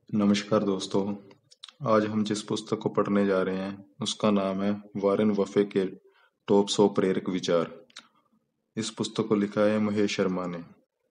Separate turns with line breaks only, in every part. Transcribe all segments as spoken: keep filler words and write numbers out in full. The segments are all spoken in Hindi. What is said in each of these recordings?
नमस्कार दोस्तों। आज हम जिस पुस्तक को पढ़ने जा रहे हैं उसका नाम है वारेन बफे के टॉप सौ प्रेरक विचार। इस पुस्तक को लिखा है महेश शर्मा ने।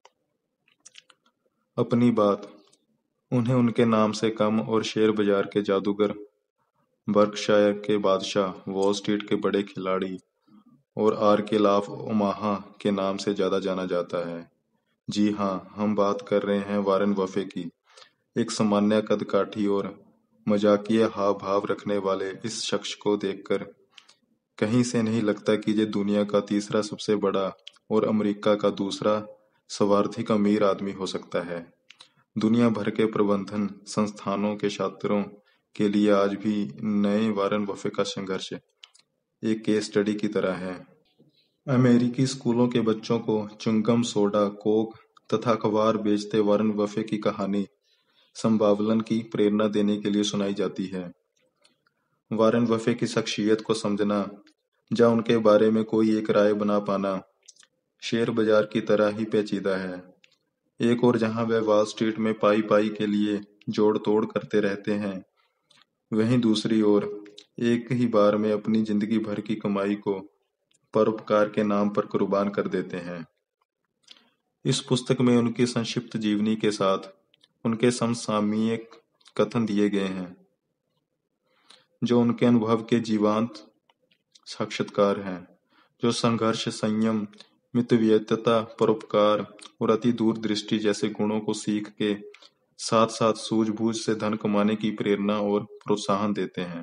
अपनी बात उन्हें उनके नाम से कम और शेयर बाजार के जादूगर, बर्कशायर के बादशाह, वॉल स्ट्रीट के बड़े खिलाड़ी और आर के लाफ ओमाहा के नाम से ज्यादा जाना जाता है। जी हाँ, हम बात कर रहे हैं वारेन बफे की। एक सामान्य कदकाठी और मजाकिया हाव भाव रखने वाले इस शख्स को देखकर कहीं से नहीं लगता कि ये दुनिया का तीसरा सबसे बड़ा और अमेरिका का दूसरा सर्वाधिक अमीर आदमी हो सकता है। दुनिया भर के प्रबंधन संस्थानों के छात्रों के लिए आज भी नए वारेन बफे का संघर्ष एक केस स्टडी की तरह है। अमेरिकी स्कूलों के बच्चों को च्युइंगम, सोडा, कोक तथा अखबार बेचते वारेन बफे की कहानी संभावलन की प्रेरणा देने के लिए सुनाई जाती है। वारेन बफे की शख्सियत को समझना या उनके बारे में कोई एक राय बना पाना शेयर बाजार की तरह ही पेचीदा है। एक और जहां वह वॉल स्ट्रीट में पाई पाई के लिए जोड़ तोड़ करते रहते हैं, वहीं दूसरी ओर एक ही बार में अपनी जिंदगी भर की कमाई को परोपकार के नाम पर कुर्बान कर देते हैं। इस पुस्तक में उनकी संक्षिप्त जीवनी के साथ उनके समसामयिक कथन दिए गए हैं, जो उनके अनुभव के जीवंत साक्षात्कार हैं, जो संघर्ष, संयम, मितव्ययिता, परोपकार और अति दूरदृष्टि जैसे गुणों को सीख के साथ साथ सूझबूझ से धन कमाने की प्रेरणा और प्रोत्साहन देते हैं।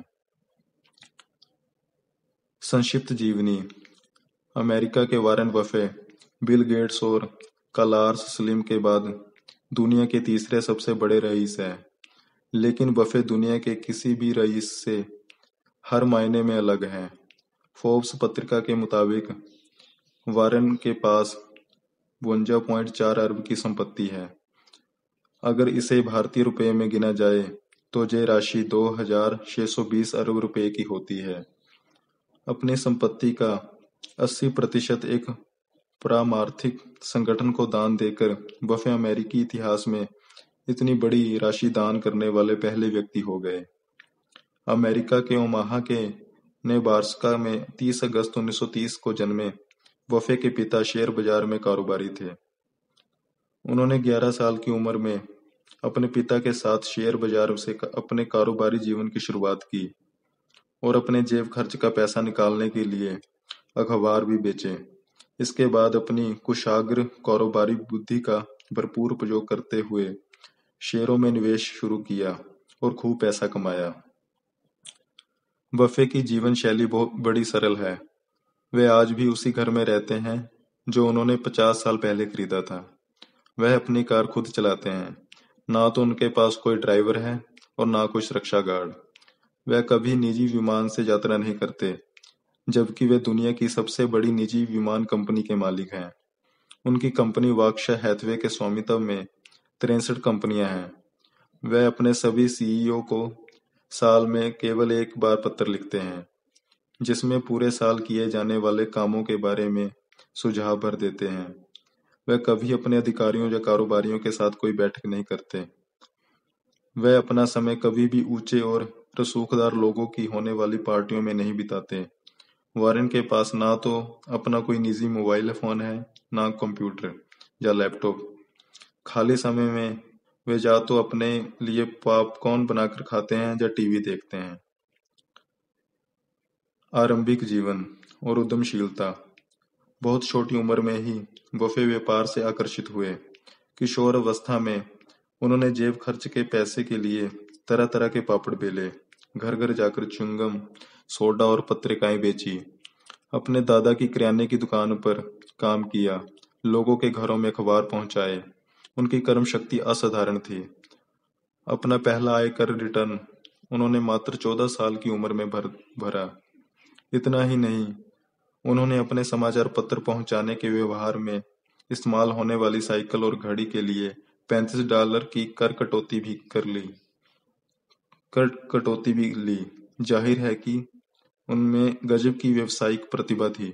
संक्षिप्त जीवनी। अमेरिका के वारेन बफे बिल गेट्स और कार्लोस स्लिम के बाद दुनिया के तीसरे सबसे बड़े रईस हैं, लेकिन बफे दुनिया के किसी भी रईस से हर मायने में अलग हैं। फोर्ब्स पत्रिका के मुताबिक वारेन के पास बावन पॉइंट चार अरब की संपत्ति है। अगर इसे भारतीय रुपये में गिना जाए तो ये राशि दो हजार छह सौ बीस अरब रुपए की होती है। अपनी संपत्ति का अस्सी प्रतिशत एक पारमार्थिक संगठन को दान देकर बफे अमेरिकी इतिहास में इतनी बड़ी राशि दान करने वाले पहले व्यक्ति हो गए। अमेरिका के ओमाहा के नेब्रास्का में तीस अगस्त उन्नीस सौ तीस को जन्मे बफे के पिता शेयर बाजार में कारोबारी थे। उन्होंने ग्यारह साल की उम्र में अपने पिता के साथ शेयर बाजार से अपने कारोबारी जीवन की शुरुआत की और अपने जेब खर्च का पैसा निकालने के लिए अखबार भी बेचे। इसके बाद अपनी कुशाग्र कारोबारी बुद्धि का भरपूर उपयोग करते हुए शेयरों में निवेश शुरू किया और खूब पैसा कमाया। बफे की जीवन शैली बहुत बड़ी सरल है। वे आज भी उसी घर में रहते हैं जो उन्होंने पचास साल पहले खरीदा था। वह अपनी कार खुद चलाते हैं। ना तो उनके पास कोई ड्राइवर है और ना कोई सुरक्षा गार्ड। वह कभी निजी विमान से यात्रा नहीं करते, जबकि वे दुनिया की सबसे बड़ी निजी विमान कंपनी के मालिक हैं। उनकी कंपनी बर्कशायर हैथवे के स्वामित्व में तिरसठ कंपनियां हैं। वह अपने सभी सीईओ को साल में केवल एक बार पत्र लिखते हैं, जिसमें पूरे साल किए जाने वाले कामों के बारे में सुझाव भर देते हैं। वह कभी अपने अधिकारियों या कारोबारियों के साथ कोई बैठक नहीं करते। वह अपना समय कभी भी ऊंचे और रसूखदार लोगों की होने वाली पार्टियों में नहीं बिताते। वारेन के पास ना तो अपना कोई निजी मोबाइल फोन है, ना कंप्यूटर या लैपटॉप। खाली समय में वे या तो अपने लिए पॉपकॉर्न बनाकर खाते हैं या टीवी देखते हैं। आरंभिक जीवन और उद्यमशीलता। बहुत छोटी उम्र में ही बफे व्यापार से आकर्षित हुए। किशोर अवस्था में उन्होंने जेब खर्च के पैसे के लिए तरह तरह के पापड़ बेले, घर घर जाकर च्युइंगम, सोडा और पत्रिकाएं बेची, अपने दादा की किराने की दुकान पर काम किया, लोगों के घरों में अखबार पहुंचाए। उनकी कर्म शक्ति असाधारण थी। अपना पहला आयकर रिटर्न उन्होंने मात्र चौदह साल की उम्र में भर भरा। इतना ही नहीं, उन्होंने अपने समाचार पत्र पहुंचाने के व्यवहार में इस्तेमाल होने वाली साइकिल और घड़ी के लिए पैंतीस डॉलर की कर कटौती भी कर ली कर कटौती भी ली। जाहिर है कि उनमें गजब की व्यावसायिक प्रतिभा थी।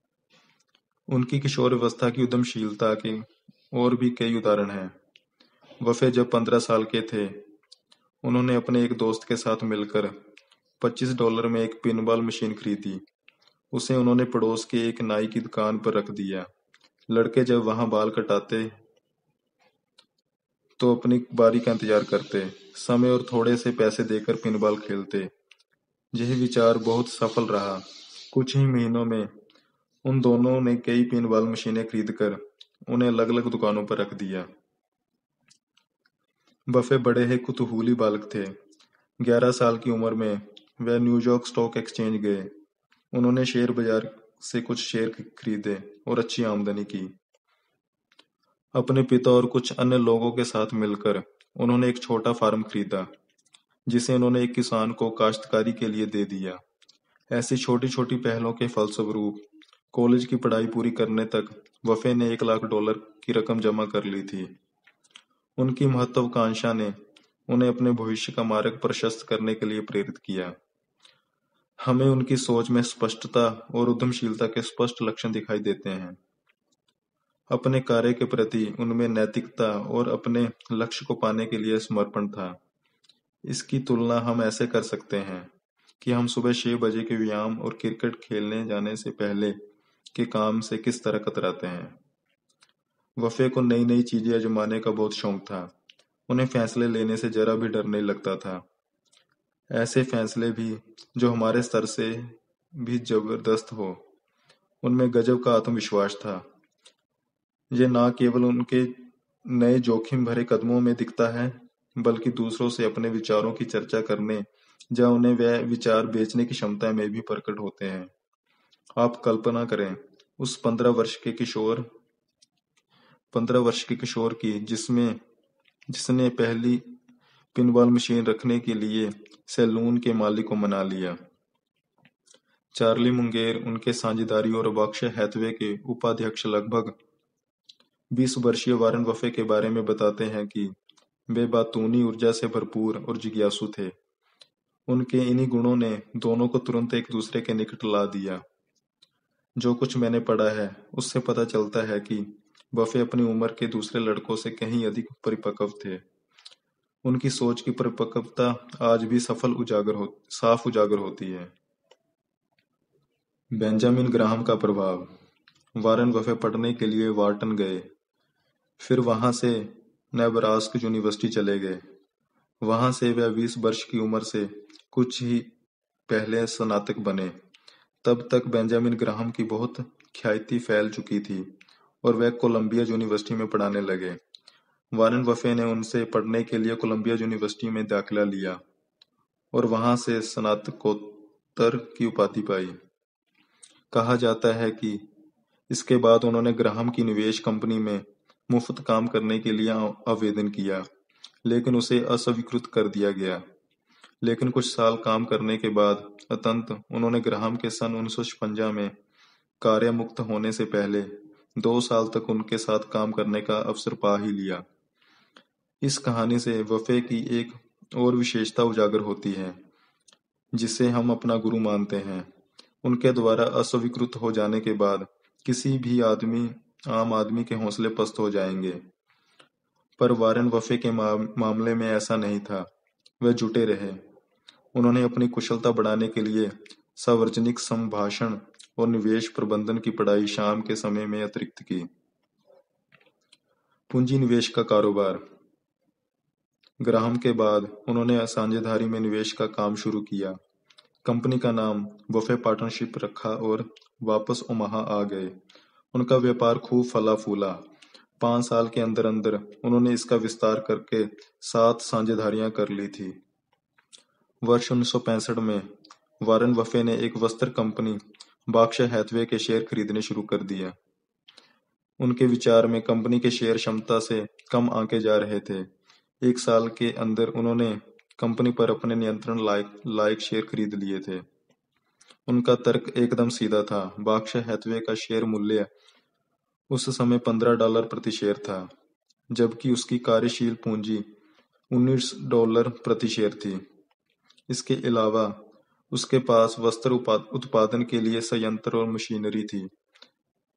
उनकी किशोरावस्था की उद्यमशीलता के और भी कई उदाहरण हैं। वफ़े जब पंद्रह साल के थे, उन्होंने अपने एक दोस्त के साथ मिलकर पच्चीस डॉलर में एक पिनबॉल मशीन खरीदी। उसे उन्होंने पड़ोस के एक नाई की दुकान पर रख दिया। लड़के जब वहां बाल कटाते तो अपनी बारी का इंतजार करते, समय और थोड़े से पैसे देकर पिनबॉल खेलते। यह विचार बहुत सफल रहा। कुछ ही महीनों में उन दोनों ने कई पिनबॉल मशीनें खरीदकर उन्हें अलग अलग दुकानों पर रख दिया। बफे बड़े ही कुतूहली बालक थे। ग्यारह साल की उम्र में वह न्यूयॉर्क स्टॉक एक्सचेंज गए। उन्होंने शेयर बाजार से कुछ शेयर खरीदे और अच्छी आमदनी की। अपने पिता और कुछ अन्य लोगों के साथ मिलकर उन्होंने एक छोटा फार्म खरीदा, जिसे उन्होंने एक किसान को काश्तकारी के लिए दे दिया। ऐसी छोटी छोटी पहलों के फलस्वरूप कॉलेज की पढ़ाई पूरी करने तक वफ़े ने एक लाख डॉलर की रकम जमा कर ली थी। उनकी महत्वाकांक्षा ने उन्हें अपने भविष्य का मार्ग प्रशस्त करने के लिए प्रेरित किया। हमें उनकी सोच में स्पष्टता और उद्यमशीलता के स्पष्ट लक्षण दिखाई देते हैं। अपने कार्य के प्रति उनमें नैतिकता और अपने लक्ष्य को पाने के लिए समर्पण था। इसकी तुलना हम ऐसे कर सकते हैं कि हम सुबह छह बजे के व्यायाम और क्रिकेट खेलने जाने से पहले के काम से किस तरह कतराते हैं। वफ़े को नई नई चीजें आजमाने का बहुत शौक था। उन्हें फैसले लेने से जरा भी डर नहीं लगता था। ऐसे फैसले भी जो हमारे स्तर से भी जबरदस्त हो। उनमें गजब का आत्मविश्वास था। ये ना केवल उनके नए जोखिम भरे कदमों में दिखता है, बल्कि दूसरों से अपने विचारों की चर्चा करने या उन्हें वह विचार बेचने की क्षमता में भी प्रकट होते हैं। आप कल्पना करें उस पंद्रह वर्ष के किशोर पंद्रह वर्ष के किशोर की जिसमें जिसने पहली पिनबॉल मशीन रखने के लिए सैलून के मालिक को मना लिया। चार्ली मुंगेर, उनके साझेदारी और बर्कशायर हैथवे के उपाध्यक्ष लगभग बीस वर्षीय वॉरेन बफे के बारे में बताते हैं कि वे बातूनी ऊर्जा से भरपूर और जिज्ञासु थे। उनके इन्हीं गुणों ने दोनों को तुरंत एक दूसरे के निकट ला दिया। जो कुछ मैंने पढ़ा है उससे पता चलता है कि बफे अपनी उम्र के दूसरे लड़कों से कहीं अधिक परिपक्व थे। उनकी सोच की परिपक्वता आज भी सफल उजागर हो साफ उजागर होती है। बेंजामिन ग्राहम का प्रभाव। वॉरेन बफे पढ़ने के लिए वार्टन गए, फिर वहां से नेब्रास्का यूनिवर्सिटी चले गए। वहां से वह बीस वर्ष की उम्र से कुछ ही पहले स्नातक बने। तब तक बेंजामिन ग्राहम की बहुत ख्याति फैल चुकी थी और वह कोलंबिया यूनिवर्सिटी में पढ़ाने लगे। वॉरेन बफे ने उनसे पढ़ने के लिए कोलंबिया यूनिवर्सिटी में दाखिला लिया और वहां से स्नातकोत्तर की उपाधि पाई। कहा जाता है कि इसके बाद उन्होंने ग्राहम की निवेश कंपनी में मुफ्त काम करने के लिए आवेदन किया, लेकिन उसे अस्वीकृत कर दिया गया। लेकिन कुछ साल काम करने के बाद अंततः उन्होंने ग्राहम के सन उन्नीस सौ छप्पन में कार्य मुक्त होने से पहले दो साल तक उनके साथ काम करने का अवसर पा ही लिया। इस कहानी से वफ़े की एक और विशेषता उजागर होती है, जिसे हम अपना गुरु मानते हैं। उनके द्वारा अस्वीकृत हो जाने के बाद किसी भी आदमी आम आदमी के हौसले पस्त हो जाएंगे, पर वॉरेन बफे के मामले में ऐसा नहीं था। वह जुटे रहे। उन्होंने अपनी कुशलता बढ़ाने के लिए सार्वजनिक संभाषण और निवेश प्रबंधन की पढ़ाई शाम के समय में अतिरिक्त की। पूंजी निवेश का कारोबार। ग्राहम के बाद उन्होंने साझेदारी में निवेश का काम शुरू किया। कंपनी का नाम बफे पार्टनरशिप रखा और वापस ओमाहा आ गए। उनका व्यापार खूब फला फूला। पांच साल के अंदर अंदर उन्होंने इसका विस्तार करके सात साझेदारियां कर ली थी। वर्ष उन्नीस सौ पैंसठ में वॉरेन बफे ने एक वस्त्र कंपनी बर्कशायर हैथवे के शेयर खरीदने शुरू कर दिया। उनके विचार में कंपनी के शेयर क्षमता से कम आंके जा रहे थे। एक साल के अंदर उन्होंने कंपनी पर अपने नियंत्रण लायक लायक शेयर खरीद लिए थे। उनका तर्क एकदम सीधा था। बर्कशायर हैथवे का शेयर मूल्य उस समय पंद्रह डॉलर प्रति शेयर था, जबकि उसकी कार्यशील पूंजी उन्नीस डॉलर प्रति शेयर थी। इसके अलावा उसके पास वस्त्र उत्पादन के लिए संयंत्र और मशीनरी थी।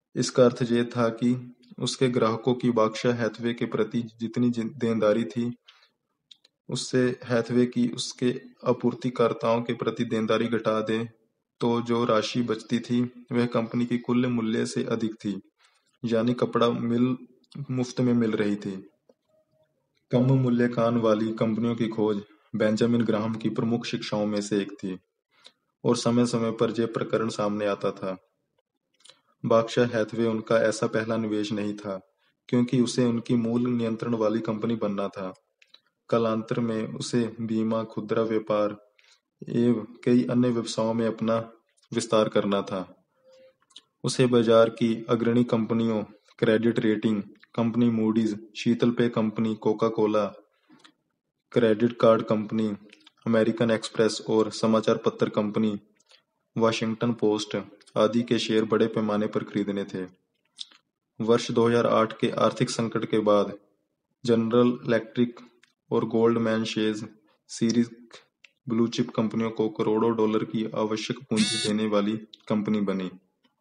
इसका अर्थ ये था कि उसके ग्राहकों की बर्कशायर हैथवे के प्रति जितनी देनदारी थी, उससे हैथवे की उसके आपूर्तिकर्ताओं के प्रति देनदारी घटा दें तो जो राशि बचती थी वह कंपनी की कुल मूल्य से अधिक थी, यानी कपड़ा मिल मुफ्त में मिल रही थी। कम मूल्यांकन वाली कंपनियों की खोज बेंजामिन ग्राहम की प्रमुख शिक्षाओं में से एक थी और समय समय पर यह प्रकरण सामने आता था। बर्कशायर हैथवे उनका ऐसा पहला निवेश नहीं था, क्योंकि उसे उनकी मूल नियंत्रण वाली कंपनी बनना था। कालांतर में उसे बीमा, खुदरा व्यापार एवं कई अन्य व्यवसायों में अपना विस्तार करना था। उसे बाजार की अग्रणी कंपनियों, क्रेडिट रेटिंग कंपनी मूडीज, शीतल पेय company Coca Cola, credit card company American Express और समाचार पत्र कंपनी वाशिंगटन पोस्ट आदि के शेयर बड़े पैमाने पर खरीदने थे। वर्ष दो हज़ार आठ के आर्थिक संकट के बाद जनरल इलेक्ट्रिक और Goldman Sachs series blue chip कंपनियों को करोड़ों डॉलर की आवश्यक पूंजी देने वाली कंपनी बनी।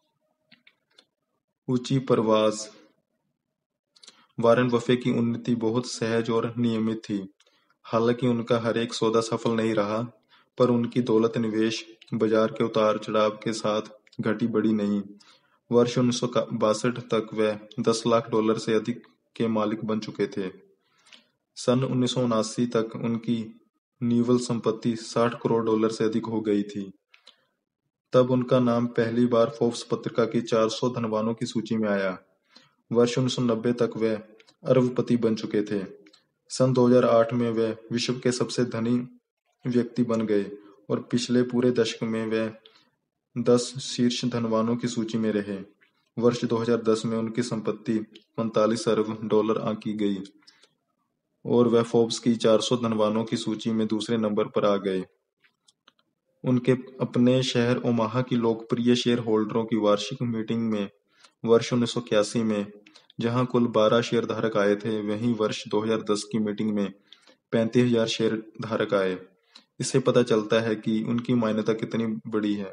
ऊंची परवाज वारेन बफे की उन्नति बहुत सहज और नियमित थी। हालांकि उनका हर एक सौदा सफल नहीं रहा, पर उनकी दौलत निवेश बाजार के उतार चढ़ाव के साथ घटी बढ़ी नहीं। वर्ष उन्नीस सौ बासठ तक वह दस लाख डॉलर से अधिक के मालिक बन चुके थे। सन उन्नीस सौ उनासी तक उनकी निवल संपत्ति साठ करोड़ डॉलर से अधिक हो गई थी। तब उनका नाम पहली बार फोर्ब्स पत्रिका की चार सौ धनवानों की सूची में आया। वर्ष उन्नीस सौ नब्बे तक वे अरबपति बन चुके थे। सन दो हज़ार आठ में वे विश्व के सबसे धनी व्यक्ति बन गए और पिछले पूरे दशक में वे दस शीर्ष धनवानों की सूची में रहे। वर्ष दो हज़ार दस में उनकी संपत्ति पैंतालीस अरब डॉलर आंकी गई और वे फोर्ब्स की चार सौ धनवानों की सूची में दूसरे नंबर पर आ गए। उनके अपने शहर ओमाहा की लोकप्रिय शेयर होल्डरों की वार्षिक मीटिंग में वर्ष उन्नीस सौ इक्यासी में जहां कुल बारह शेयर धारक आए थे, वहीं वर्ष दो हज़ार दस की मीटिंग में पैंतीस हजार शेयर धारक आए। इससे पता चलता है कि उनकी मान्यता कितनी बड़ी है।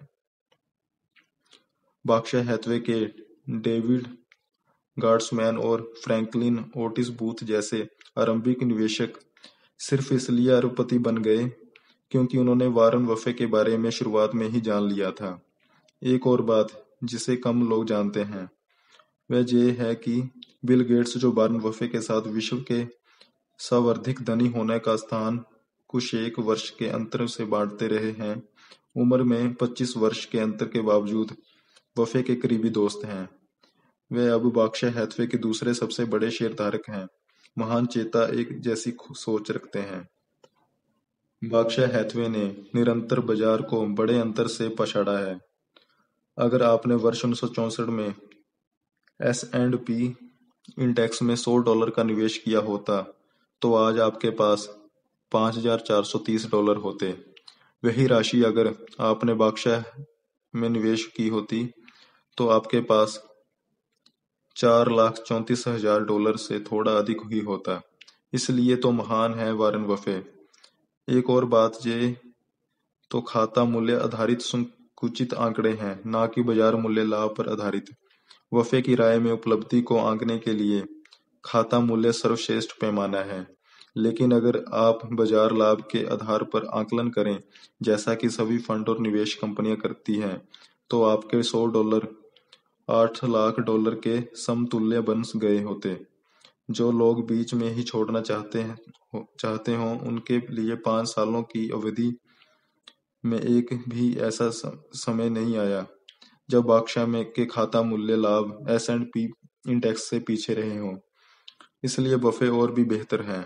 बर्कशायर हैथवे के डेविड गार्ड्समैन और फ्रैंकलिन ओटिस बूथ जैसे आरंभिक निवेशक सिर्फ इसलिए अरबपति बन गए क्योंकि उन्होंने वारेन बफे के बारे में शुरुआत में ही जान लिया था। एक और बात जिसे कम लोग जानते हैं वह ये है कि बिल गेट्स, जो वारेन बफे के साथ विश्व के सर्वाधिक धनी होने का स्थान कुछ एक वर्ष के अंतर से बांटते रहे हैं, उम्र में पच्चीस वर्ष के अंतर के बावजूद बफे के करीबी दोस्त हैं। वे अब बर्कशायर हैथवे के दूसरे सबसे बड़े शेयरधारक हैं। महान चेता एक जैसी सोच रखते हैं। बर्कशायर हैथवे ने निरंतर बाजार को बड़े अंतर से पछाड़ा है। अगर आपने वर्ष उन्नीस सौ चौसठ में एस एंड पी इंडेक्स में सौ डॉलर का निवेश किया होता तो आज आपके पास पाँच हज़ार चार सौ तीस डॉलर होते। वही राशि अगर आपने बर्कशायर में निवेश की होती तो आपके पास चार लाख चौंतीस हजार डॉलर से थोड़ा अधिक ही होता। इसलिए तो महान है वारेन बफे। एक और बात, ये तो खाता मूल्य आधारित संकुचित आंकड़े हैं, ना कि बाजार मूल्य लाभ पर आधारित। बफे की राय में उपलब्धि को आंकने के लिए खाता मूल्य सर्वश्रेष्ठ पैमाना है, लेकिन अगर आप बाजार लाभ के आधार पर आकलन करें, जैसा कि सभी फंड और निवेश कंपनियां करती हैं, तो आपके सौ डॉलर आठ लाख डॉलर के समतुल्य बन गए होते। जो लोग बीच में ही छोड़ना चाहते हैं चाहते हों उनके लिए पाँच सालों की अवधि में एक भी ऐसा समय नहीं आया जब बर्कशायर में के खाता मूल्य लाभ एस एंड पी इंडेक्स से पीछे रहे हों। इसलिए बफे और भी बेहतर हैं।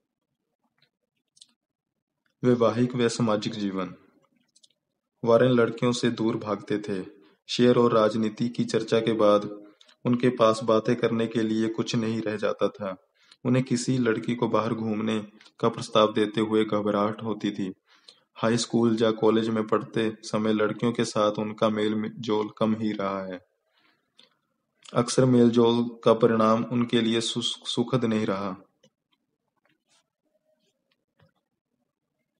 वैवाहिक व सामाजिक जीवन। वारेन लड़कियों से दूर भागते थे। शेयर और राजनीति की चर्चा के बाद उनके पास बातें करने के लिए कुछ नहीं रह जाता था। उन्हें किसी लड़की को बाहर घूमने का प्रस्ताव देते हुए घबराहट होती थी। हाई स्कूल या कॉलेज में पढ़ते समय लड़कियों के साथ उनका मेल जोल कम ही रहा है। अक्सर मेल जोल का परिणाम उनके लिए सुखद नहीं रहा।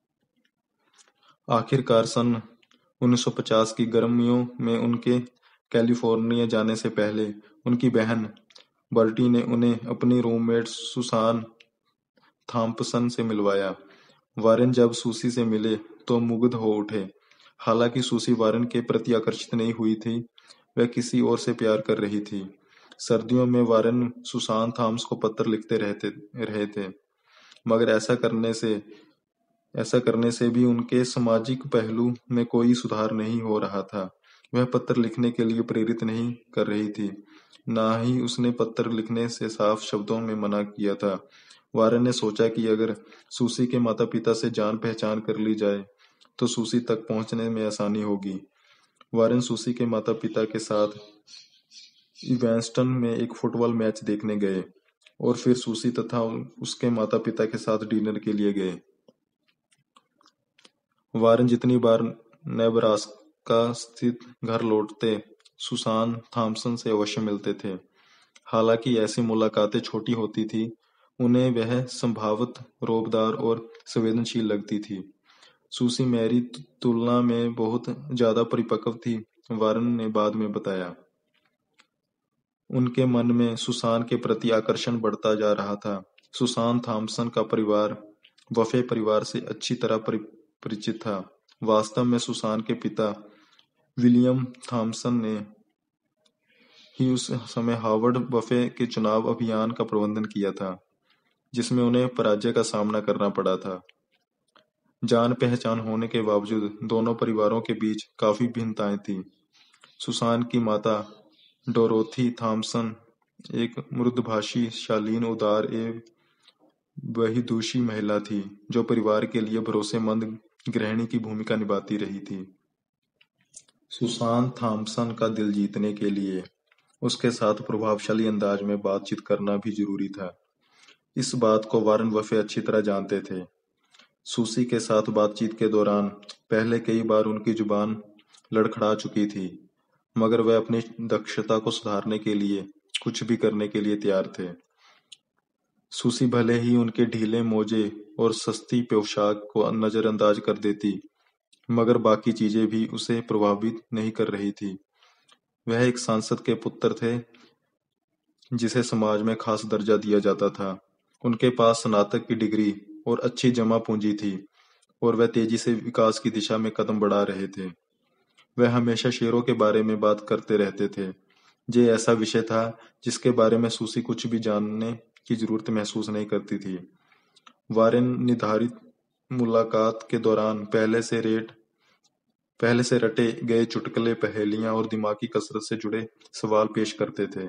आखिरकार सन उन्नीस सौ पचास की गर्मियों में उनके कैलिफोर्निया जाने से पहले उनकी बहन बर्टी ने उन्हें अपनी रूममेट सुसान थॉम्पसन से मिलवाया। वारेन जब सूसी से मिले तो मुग्ध हो उठे। हालांकि सूसी वारेन के प्रति आकर्षित नहीं हुई थी, वह किसी और से प्यार कर रही थी। सर्दियों में वारेन सुसान थॉम्स को पत्र लिखते रहते रहे थे, मगर ऐसा करने से ऐसा करने से भी उनके सामाजिक पहलू में कोई सुधार नहीं हो रहा था। वह पत्र लिखने के लिए प्रेरित नहीं कर रही थी, ना ही उसने पत्र लिखने से साफ शब्दों में मना किया था। वारेन ने सोचा कि अगर सूसी के माता पिता से जान पहचान कर ली जाए तो सूसी तक पहुंचने में आसानी होगी। वारेन सूसी के माता पिता के साथ इवेंस्टन में एक फुटबॉल मैच देखने गए और फिर सूसी तथा उसके माता पिता के साथ डिनर के लिए गए। वारेन जितनी बार नेब्रास्का स्थित घर लौटते, सुसान थॉम्पसन से अवश्य मिलते थे। हालांकि ऐसी मुलाकातें छोटी होती थी, उन्हें वह संभावत रोबदार और संवेदनशील लगती थी। सूसी मेरी तुलना में बहुत ज्यादा परिपक्व थी, वारेन ने बाद में बताया। उनके मन में सुसान के प्रति आकर्षण बढ़ता जा रहा था। सुसान थॉम्पसन का परिवार वफे परिवार से अच्छी तरह परिचित था। वास्तव में सुसान के पिता विलियम थॉम्पसन ने ही उस समय हार्वर्ड बफे के चुनाव अभियान का प्रबंधन किया था, जिसमें उन्हें पराजय का सामना करना पड़ा था। जान पहचान होने के बावजूद दोनों परिवारों के बीच काफी भिन्नताएं थीं। सुसान की माता डोरोथी थॉम्पसन एक मृदुभाषी, शालीन, उदार एवं बहिदूषी महिला थी, जो परिवार के लिए भरोसेमंद गृहिणी की भूमिका निभाती रही थी। सुसान थॉम्पसन का दिल जीतने के लिए उसके साथ प्रभावशाली अंदाज में बातचीत करना भी जरूरी था। इस बात को वारेन बफे अच्छी तरह जानते थे। सूसी के साथ बातचीत के दौरान पहले कई बार उनकी जुबान लड़खड़ा चुकी थी, मगर वह अपनी दक्षता को सुधारने के लिए कुछ भी करने के लिए तैयार थे। सूसी भले ही उनके ढीले मोजे और सस्ती पोशाक को नजरअंदाज कर देती, मगर बाकी चीजें भी उसे प्रभावित नहीं कर रही थी। वह एक सांसद के पुत्र थे, जिसे समाज में खास दर्जा दिया जाता था। उनके पास स्नातक की डिग्री और अच्छी जमा पूंजी थी, और वह तेजी से विकास की दिशा में कदम बढ़ा रहे थे। वह हमेशा शेरों के बारे में बात करते रहते थे। ये ऐसा विषय था जिसके बारे में सूसी कुछ भी जानने की जरूरत महसूस नहीं करती थी। वारेन निर्धारित मुलाकात के दौरान पहले से रेट पहले से रटे गए चुटकुले, पहेलियां और दिमागी कसरत से जुड़े सवाल पेश करते थे।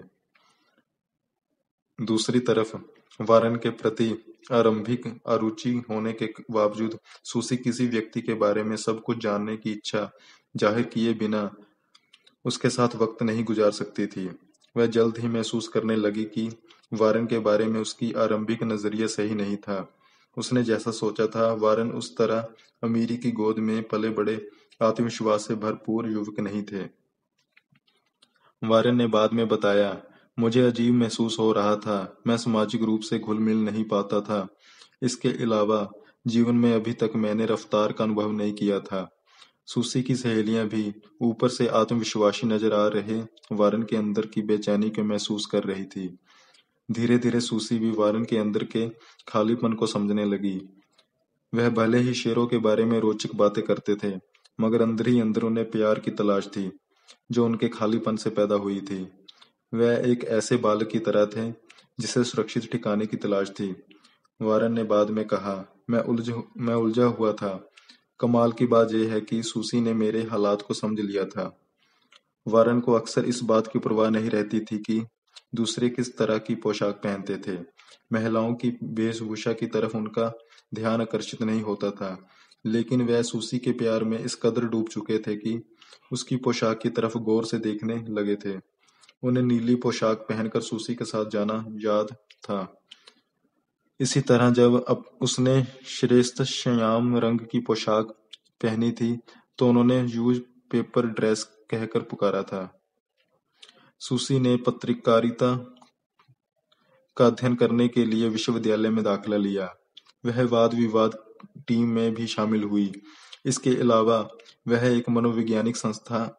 दूसरी तरफ वारेन के प्रति आरंभिक अरुचि होने के बावजूद सूसी किसी व्यक्ति के बारे में सब कुछ जानने की इच्छा जाहिर किए बिना उसके साथ वक्त नहीं गुजार सकती थी। वह जल्द ही महसूस करने लगी कि वारेन के बारे में उसकी आरंभिक नजरिया सही नहीं था। उसने जैसा सोचा था, वारेन उस तरह अमीरी की गोद में पले बड़े आत्मविश्वास से भरपूर युवक नहीं थे। वारेन ने बाद में बताया, मुझे अजीब महसूस हो रहा था। मैं सामाजिक रूप से घुल मिल नहीं पाता था। इसके अलावा जीवन में अभी तक मैंने रफ्तार का अनुभव नहीं किया था। सूसी की सहेलियां भी ऊपर से आत्मविश्वासी नजर आ रहे वारेन के अंदर की बेचैनी को महसूस कर रही थी। धीरे धीरे सूसी भी वारेन के अंदर के खालीपन को समझने लगी। वह भले ही शेरों के बारे में रोचक बातें करते थे, मगर अंदर ही अंदर उन्हें प्यार की तलाश थी, जो उनके खालीपन से पैदा हुई थी। वह एक ऐसे बालक की तरह थे जिसे सुरक्षित ठिकाने की तलाश थी। वारेन ने बाद में कहा, मैं उलझ मैं उलझा हुआ था। कमाल की बात यह है कि सूसी ने मेरे हालात को समझ लिया था। वारेन को अक्सर इस बात की परवाह नहीं रहती थी कि दूसरे किस तरह की पोशाक पहनते थे। महिलाओं की वेशभूषा की तरफ उनका ध्यान आकर्षित नहीं होता था, लेकिन वह सूसी के प्यार में इस कदर डूब चुके थे कि उसकी पोशाक की तरफ गौर से देखने लगे थे। उन्हें नीली पोशाक पहनकर सूसी के साथ जाना याद था। इसी तरह जब अब उसने श्रेष्ठ श्याम रंग की पोशाक पहनी थी तो उन्होंने यूज पेपर ड्रेस कहकर पुकारा था। सूसी ने पत्रकारिता का अध्ययन करने के लिए विश्वविद्यालय में दाखिला लिया। वह वाद विवाद टीम में भी शामिल हुई। इसके अलावा वह एक मनोवैज्ञानिक संस्था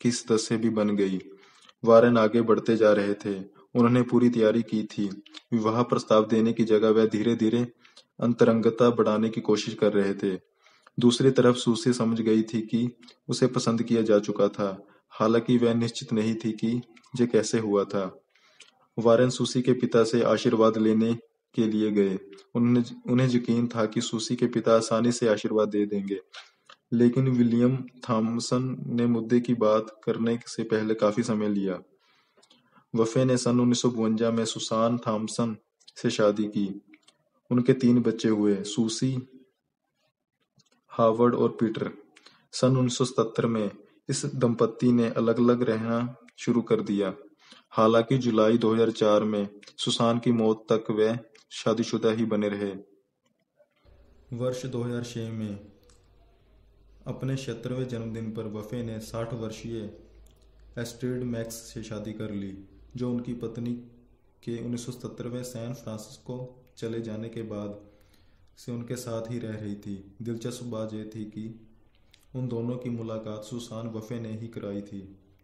किस दस से भी बन गई। वारेन आगे बढ़ते जा रहे थे। उन्होंने पूरी तैयारी की थी। विवाह प्रस्ताव देने की जगह वह धीरे धीरे अंतरंगता बढ़ाने की कोशिश कर रहे थे। दूसरी तरफ सूसी समझ गई थी कि उसे पसंद किया जा चुका था, हालांकि वह निश्चित नहीं थी कि ये कैसे हुआ था। वारेन सूसी के पिता से आशीर्वाद लेने के लिए गए। उन्हें उन्हें यकीन था कि सूसी के पिता आसानी से आशीर्वाद दे देंगे, लेकिन विलियम थॉमसन ने मुद्दे की बात करने से पहले काफी समय लिया। वफ़े ने सन उन्नीस सौ बवंजा में सुसान थॉमसन से शादी की। उनके तीन बच्चे हुए, सूसी, हावर्ड और पीटर। सन उन्नीस सौ सतहत्तर में इस दंपति ने अलग-अलग रहना शुरू कर दिया। हालांकि जुलाई दो हज़ार चार में सुसान की मौत तक वे शादीशुदा ही बने रहे। वर्ष दो हज़ार छह में अपने सत्तरवें जन्मदिन पर वफ़े ने साठ वर्षीय एस्ट्रिड मैक्स से शादी कर ली, जो उनकी पत्नी के उन्नीस सौ सतहत्तर सैन फ्रांसिस्को चले जाने के बाद से उनके साथ ही रह रही थी। दिलचस्प बात यह थी कि उन दोनों की मुलाकात सुसान वफ़े ने ही कराई थी।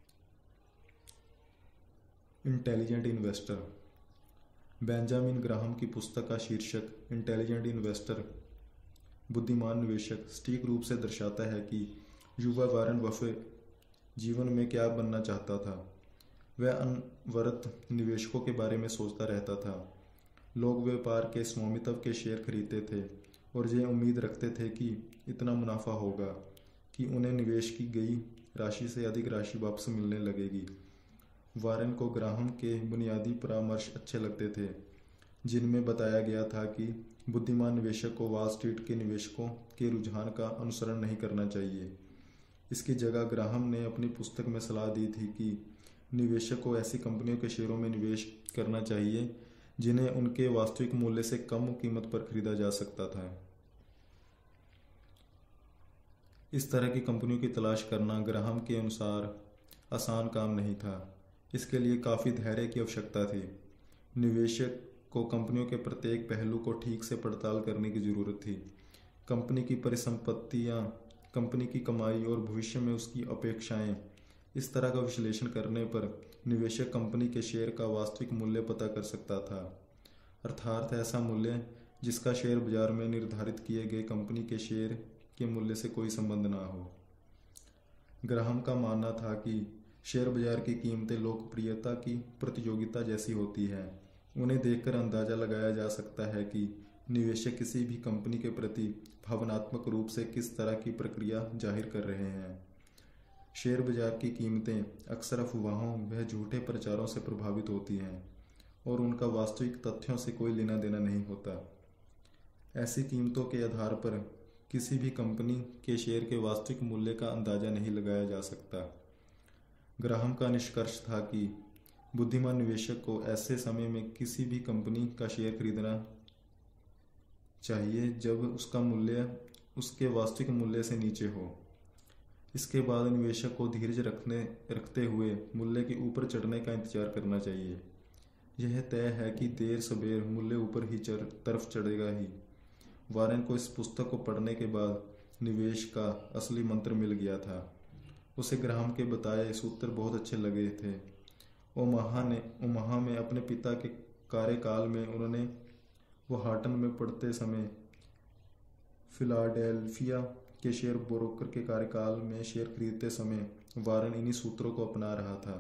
Intelligent investor. बेंजामिन ग्राहम की पुस्तक का शीर्षक इंटेलिजेंट इन्वेस्टर, बुद्धिमान निवेशक, सटीक रूप से दर्शाता है कि युवा वारेन बफे जीवन में क्या बनना चाहता था। वह अनवरत निवेशकों के बारे में सोचता रहता था। लोग व्यापार के स्वामित्व के शेयर खरीदते थे और ये उम्मीद रखते थे कि इतना मुनाफा होगा कि उन्हें निवेश की गई राशि से अधिक राशि वापस मिलने लगेगी। वारेन को ग्राहम के बुनियादी परामर्श अच्छे लगते थे, जिनमें बताया गया था कि बुद्धिमान निवेशक को वॉल स्ट्रीट के निवेशकों के रुझान का अनुसरण नहीं करना चाहिए। इसकी जगह ग्राहम ने अपनी पुस्तक में सलाह दी थी कि निवेशक को ऐसी कंपनियों के शेयरों में निवेश करना चाहिए जिन्हें उनके वास्तविक मूल्य से कम कीमत पर खरीदा जा सकता था। इस तरह की कंपनियों की तलाश करना ग्राहम के अनुसार आसान काम नहीं था। इसके लिए काफ़ी धैर्य की आवश्यकता थी। निवेशक को कंपनियों के प्रत्येक पहलू को ठीक से पड़ताल करने की ज़रूरत थी। कंपनी की परिसंपत्तियां, कंपनी की कमाई और भविष्य में उसकी अपेक्षाएं। इस तरह का विश्लेषण करने पर निवेशक कंपनी के शेयर का वास्तविक मूल्य पता कर सकता था, अर्थात ऐसा मूल्य जिसका शेयर बाजार में निर्धारित किए गए कंपनी के शेयर के मूल्य से कोई संबंध ना हो। ग्राहम का मानना था कि शेयर बाजार की कीमतें लोकप्रियता की प्रतियोगिता जैसी होती है। उन्हें देखकर अंदाजा लगाया जा सकता है कि निवेशक किसी भी कंपनी के प्रति भावनात्मक रूप से किस तरह की प्रक्रिया जाहिर कर रहे हैं। शेयर बाजार की कीमतें अक्सर अफवाहों व झूठे प्रचारों से प्रभावित होती हैं और उनका वास्तविक तथ्यों से कोई लेना देना नहीं होता। ऐसी कीमतों के आधार पर किसी भी कंपनी के शेयर के वास्तविक मूल्य का अंदाजा नहीं लगाया जा सकता। ग्राहम का निष्कर्ष था कि बुद्धिमान निवेशक को ऐसे समय में किसी भी कंपनी का शेयर खरीदना चाहिए जब उसका मूल्य उसके वास्तविक मूल्य से नीचे हो। इसके बाद निवेशक को धीरज रखने रखते हुए मूल्य के ऊपर चढ़ने का इंतजार करना चाहिए। यह तय है कि देर सबेर मूल्य ऊपर ही चढ़ तरफ चढ़ेगा ही। वारेन को इस पुस्तक को पढ़ने के बाद निवेश का असली मंत्र मिल गया था। उसे ग्राहम के बताए सूत्र बहुत अच्छे लगे थे। ओमाहा ने ओमाहा में अपने पिता के कार्यकाल में उन्होंने वॉहाटन में पढ़ते समय फिलाडेल्फिया के शेयर ब्रोकर के कार्यकाल में शेयर खरीदते समय वारेन इन्हीं सूत्रों को अपना रहा था।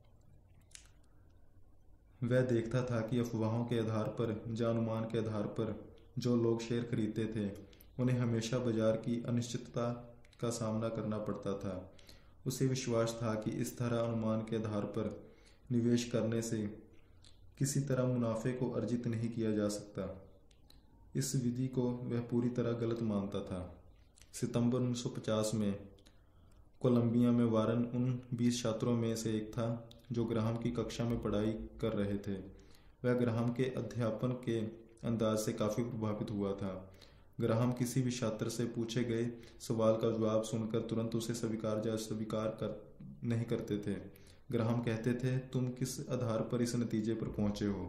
वह देखता था कि अफवाहों के आधार पर या अनुमान के आधार पर जो लोग शेयर खरीदते थे उन्हें हमेशा बाजार की अनिश्चितता का सामना करना पड़ता था। उसे विश्वास था कि इस तरह अनुमान के आधार पर निवेश करने से किसी तरह मुनाफे को अर्जित नहीं किया जा सकता। इस विधि को वह पूरी तरह गलत मानता था। सितंबर उन्नीस सौ पचास में कोलंबिया में वारेन उन बीस छात्रों में से एक था जो ग्राहम की कक्षा में पढ़ाई कर रहे थे। वह ग्राहम के अध्यापन के अंदाज से काफ़ी प्रभावित हुआ था। ग्राहम किसी भी छात्र से पूछे गए सवाल का जवाब सुनकर तुरंत उसे स्वीकार या स्वीकार कर नहीं करते थे। ग्राहम कहते थे, तुम किस आधार पर इस नतीजे पर पहुंचे हो।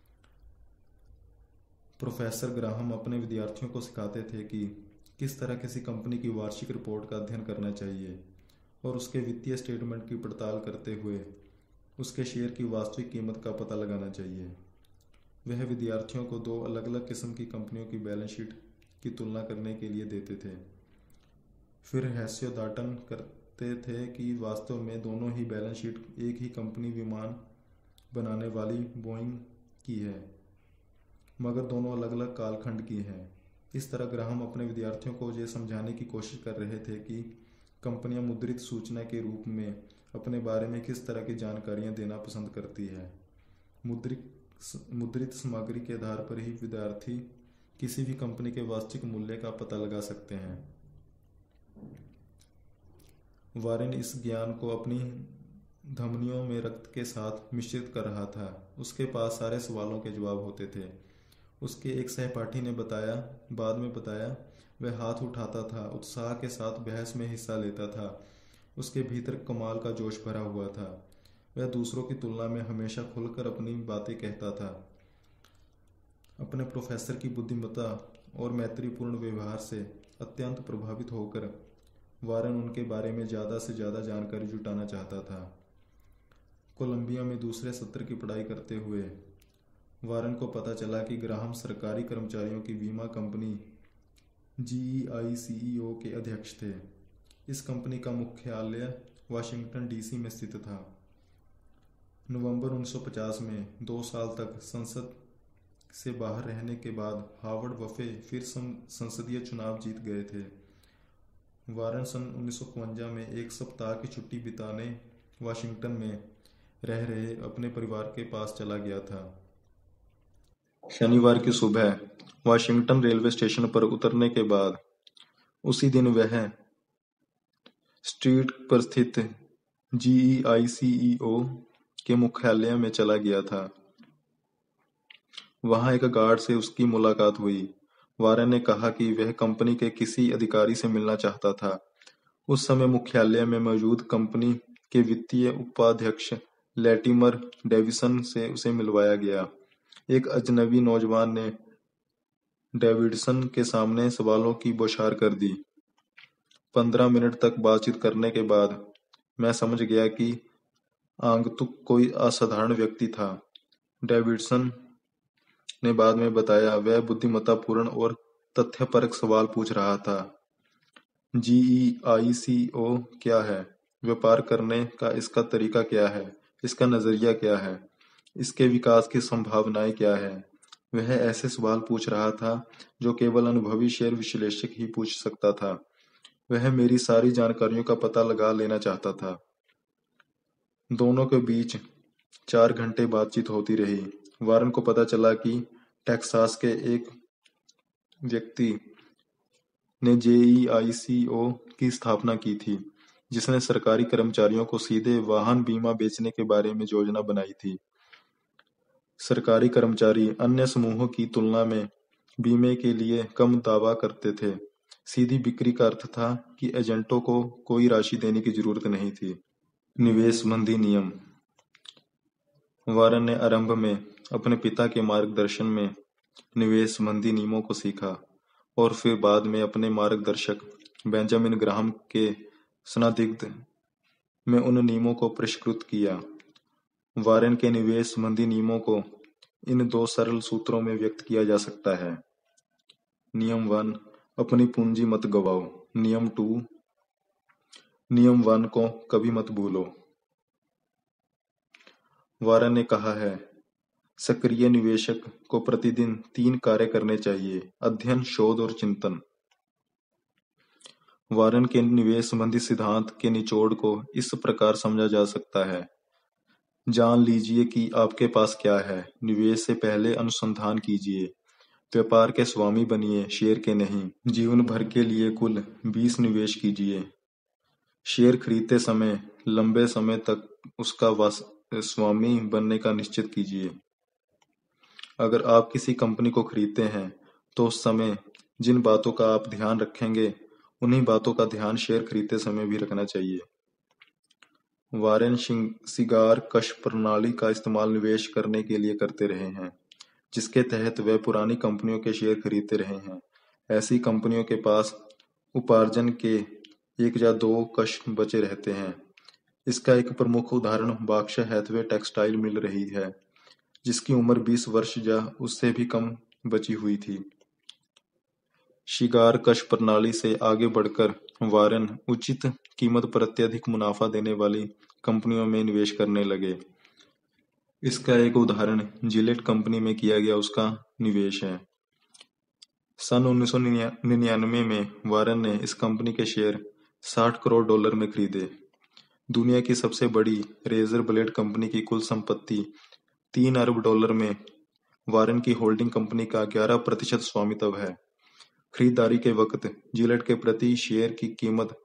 प्रोफेसर ग्राहम अपने विद्यार्थियों को सिखाते थे कि किस तरह किसी कंपनी की वार्षिक रिपोर्ट का अध्ययन करना चाहिए और उसके वित्तीय स्टेटमेंट की पड़ताल करते हुए उसके शेयर की वास्तविक कीमत का पता लगाना चाहिए। वह विद्यार्थियों को दो अलग अलग किस्म की कंपनियों की बैलेंस शीट की तुलना करने के लिए देते थे। फिर हैस्योदाटन करते थे कि वास्तव में दोनों ही बैलेंस शीट एक ही कंपनी विमान बनाने वाली बोइंग की है, मगर दोनों अलग अलग कालखंड की हैं। इस तरह ग्राहम अपने विद्यार्थियों को ये समझाने की कोशिश कर रहे थे कि कंपनियां मुद्रित सूचना के रूप में अपने बारे में किस तरह की जानकारियां देना पसंद करती है। मुद्रित मुद्रित सामग्री के आधार पर ही विद्यार्थी किसी भी कंपनी के वास्तविक मूल्य का पता लगा सकते हैं। वारेन इस ज्ञान को अपनी धमनियों में रक्त के साथ मिश्रित कर रहा था। उसके पास सारे सवालों के जवाब होते थे। उसके एक सहपाठी ने बताया बाद में बताया वह हाथ उठाता था, उत्साह के साथ बहस में हिस्सा लेता था। उसके भीतर कमाल का जोश भरा हुआ था। वह दूसरों की तुलना में हमेशा खुलकर अपनी बातें कहता था। अपने प्रोफेसर की बुद्धिमत्ता और मैत्रीपूर्ण व्यवहार से अत्यंत प्रभावित होकर वारेन उनके बारे में ज़्यादा से ज़्यादा जानकारी जुटाना चाहता था। कोलंबिया में दूसरे सत्र की पढ़ाई करते हुए वारेन को पता चला कि ग्राहम सरकारी कर्मचारियों की बीमा कंपनी जी ई आई सी ई ओ के अध्यक्ष थे। इस कंपनी का मुख्यालय वाशिंगटन डी सी में स्थित था। नवंबर उन्नीस सौ पचास में दो साल तक संसद से बाहर रहने के बाद हावर्ड बफे फिर संसदीय चुनाव जीत गए थे। वारेन सन उन्नीस सौ इक्यावन में एक सप्ताह की छुट्टी बिताने वाशिंगटन में रह रहे अपने परिवार के पास चला गया था। शनिवार की सुबह वाशिंगटन रेलवे स्टेशन पर उतरने के बाद उसी दिन वह स्ट्रीट पर स्थित जी ई आई सी ई ओ के मुख्यालय में चला गया था। वहां एक गार्ड से उसकी मुलाकात हुई। वारेन ने कहा कि वह कंपनी के किसी अधिकारी से मिलना चाहता था। उस समय मुख्यालय में मौजूद कंपनी के वित्तीय उपाध्यक्ष लैटिमर डेविसन से उसे मिलवाया गया। एक अजनबी नौजवान ने डेविडसन के सामने सवालों की बौछार कर दी। पंद्रह मिनट तक बातचीत करने के बाद मैं समझ गया कि आगंतुक कोई असाधारण व्यक्ति था। डेविडसन ने बाद में बताया वह बुद्धिमत्तापूर्ण और तथ्यपरक सवाल पूछ रहा था। जी ई आई सी ओ क्या है? व्यापार करने का इसका तरीका क्या है? इसका नजरिया क्या है? इसके विकास की संभावनाएं क्या है? वह ऐसे सवाल पूछ रहा था जो केवल अनुभवी शेयर विश्लेषक ही पूछ सकता था। वह मेरी सारी जानकारियों का पता लगा लेना चाहता था। दोनों के बीच चार घंटे बातचीत होती रही। वारेन को पता चला कि टेक्सास के एक व्यक्ति ने जे ई आई सी ओ की स्थापना की थी, जिसने सरकारी कर्मचारियों को सीधे वाहन बीमा बेचने के बारे में योजना बनाई थी। सरकारी कर्मचारी अन्य समूहों की तुलना में बीमे के लिए कम दावा करते थे। सीधी बिक्री का अर्थ था कि एजेंटों को कोई राशि देने की जरूरत नहीं थी। निवेश संबंधी नियम। वारेन ने आरंभ में अपने पिता के मार्गदर्शन में निवेश संबंधी नियमों को सीखा और फिर बाद में अपने मार्गदर्शक बेंजामिन ग्राहम के स्नातक में उन नियमों को परिष्कृत किया। वारेन के निवेश संबंधी नियमों को इन दो सरल सूत्रों में व्यक्त किया जा सकता है। नियम वन, अपनी पूंजी मत गवाओ। नियम टू, नियम वन को कभी मत भूलो। वारेन ने कहा है, सक्रिय निवेशक को प्रतिदिन तीन कार्य करने चाहिए: अध्ययन, शोध और चिंतन। वारेन के निवेश संबंधी सिद्धांत के निचोड़ को इस प्रकार समझा जा सकता है। जान लीजिए कि आपके पास क्या है। निवेश से पहले अनुसंधान कीजिए। व्यापार के स्वामी बनिए, शेयर के नहीं। जीवन भर के लिए कुल बीस निवेश कीजिए। शेयर खरीदते समय लंबे समय तक उसका स्वामी बनने का निश्चित कीजिए। अगर आप किसी कंपनी को खरीदते हैं तो उस समय जिन बातों का आप ध्यान रखेंगे उन्हीं बातों का ध्यान शेयर खरीदते समय भी रखना चाहिए। वारेन शिगार कश प्रणाली का इस्तेमाल निवेश करने के लिए करते रहे हैं, जिसके तहत वे पुरानी कंपनियों के शेयर खरीदते रहे हैं। ऐसी कंपनियों के पास उपार्जन के एक या दो कश बचे रहते हैं। इसका एक प्रमुख उदाहरण बर्कशायर हैथवे टेक्सटाइल मिल रही है, जिसकी उम्र बीस वर्ष या उससे भी कम बची हुई थी। शिगार कश प्रणाली से आगे बढ़कर वारेन उचित कीमत पर अत्यधिक मुनाफा देने वाली कंपनियों में निवेश करने लगे। इसका एक उदाहरण जिलेट कंपनी में किया गया उसका निवेश है। सन उन्नीस सौ निन्यानवे में वारेन ने इस कंपनी के शेयर साठ करोड़ डॉलर में खरीदे। दुनिया की सबसे बड़ी रेजर ब्लेड कंपनी की कुल संपत्ति तीन अरब डॉलर में वारेन की होल्डिंग कंपनी का ग्यारह प्रतिशत स्वामित्व है। खरीदारी के वक्त जिलेट के प्रति शेयर की कीमत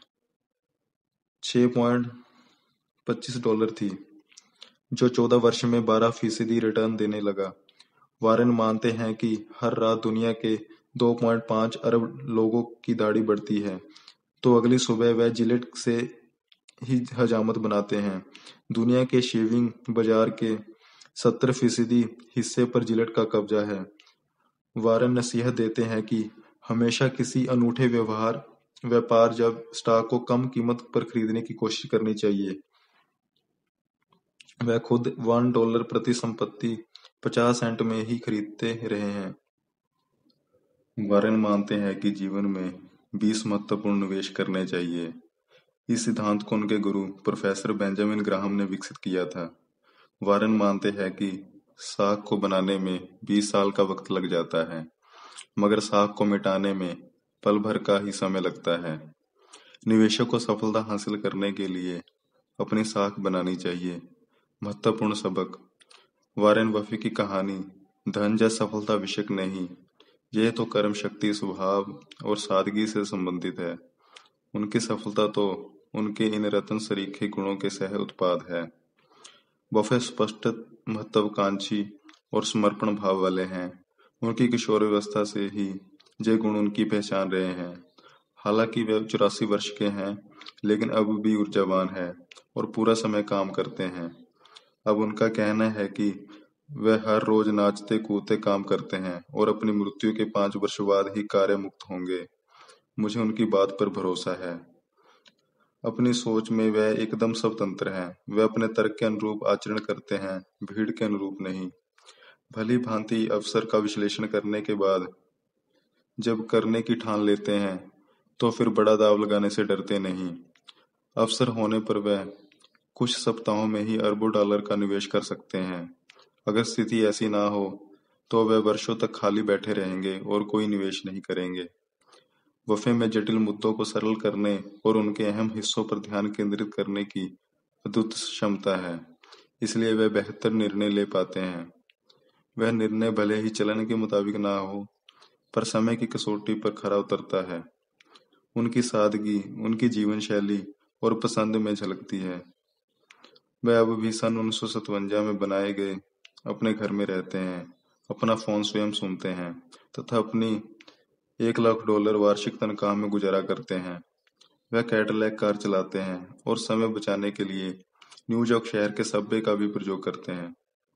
छह पॉइंट पच्चीस डॉलर थी, जो चौदह वर्ष में बारह फीसदी रिटर्न देने लगा। वारेन मानते हैं कि हर रात दुनिया के दो पॉइंट पाँच अरब लोगों की दाढ़ी बढ़ती है, तो अगली सुबह वह जिलेट से ही हजामत बनाते हैं। दुनिया के शेविंग बाजार के सत्तर फीसदी हिस्से पर जिलेट का कब्जा है। वारेन नसीहत देते हैं कि हमेशा किसी अनूठे व्यवहार व्यापार जब स्टॉक को कम कीमत पर खरीदने की कोशिश करनी चाहिए। वह खुद वन डॉलर प्रति संपत्ति पचास सेंट में ही खरीदते रहे हैं। वारेन मानते हैं कि जीवन में बीस महत्वपूर्ण निवेश करने चाहिए। इस सिद्धांत को उनके गुरु प्रोफेसर बेंजामिन ग्राहम ने विकसित किया था। वारेन मानते हैं कि साख को बनाने में बीस साल का वक्त लग जाता है, मगर साख को मिटाने में पल भर का ही समय लगता है। निवेशक को सफलता हासिल करने के लिए अपनी साख बनानी चाहिए। महत्वपूर्ण सबक: वारेन बफे की कहानी धन या सफलता विषयक नहीं, यह तो कर्म शक्ति, स्वभाव और सादगी से संबंधित है। उनकी सफलता तो उनके इन रत्न सरीखे गुणों के सह उत्पाद है। बफे स्पष्ट महत्वाकांक्षी और समर्पण भाव वाले हैं। उनकी किशोरावस्था से ही ये गुण उनकी पहचान रहे हैं। हालांकि वे चौरासी वर्ष के हैं, लेकिन अब भी ऊर्जावान है और पूरा समय काम करते हैं। अब उनका कहना है कि वे हर रोज नाचते कूदते काम करते हैं और अपनी मृत्यु के पांच वर्ष बाद ही कार्य मुक्त होंगे। मुझे उनकी बात पर भरोसा है। अपनी सोच में वह एकदम स्वतंत्र हैं। वे अपने तर्क के अनुरूप आचरण करते हैं, भीड़ के अनुरूप नहीं। भली भांति अवसर का विश्लेषण करने के बाद जब करने की ठान लेते हैं, तो फिर बड़ा दांव लगाने से डरते नहीं। अवसर होने पर वह कुछ सप्ताहों में ही अरबों डॉलर का निवेश कर सकते हैं। अगर स्थिति ऐसी ना हो तो वे वर्षों तक खाली बैठे रहेंगे और कोई निवेश नहीं करेंगे। बफे में जटिल मुद्दों को सरल करने और उनके अहम हिस्सों पर ध्यान केंद्रित करने की अद्भुत क्षमता है, इसलिए वे बेहतर निर्णय ले पाते हैं। वह निर्णय भले ही चलन के मुताबिक ना हो, पर समय की कसौटी पर खरा उतरता है। उनकी सादगी उनकी जीवन शैली और पसंद में झलकती है। वह अब भी सन उन्नीस सौ सतवंजा में बनाए गए अपने घर में रहते हैं, अपना फोन स्वयं सुनते हैं तथा अपनी एक लाख डॉलर वार्षिक तनख्वाह में गुजारा करते हैं। वह कैडिलैक कार चलाते हैं और समय बचाने के लिए न्यूयॉर्क शहर के सबवे का भी प्रयोग करते हैं।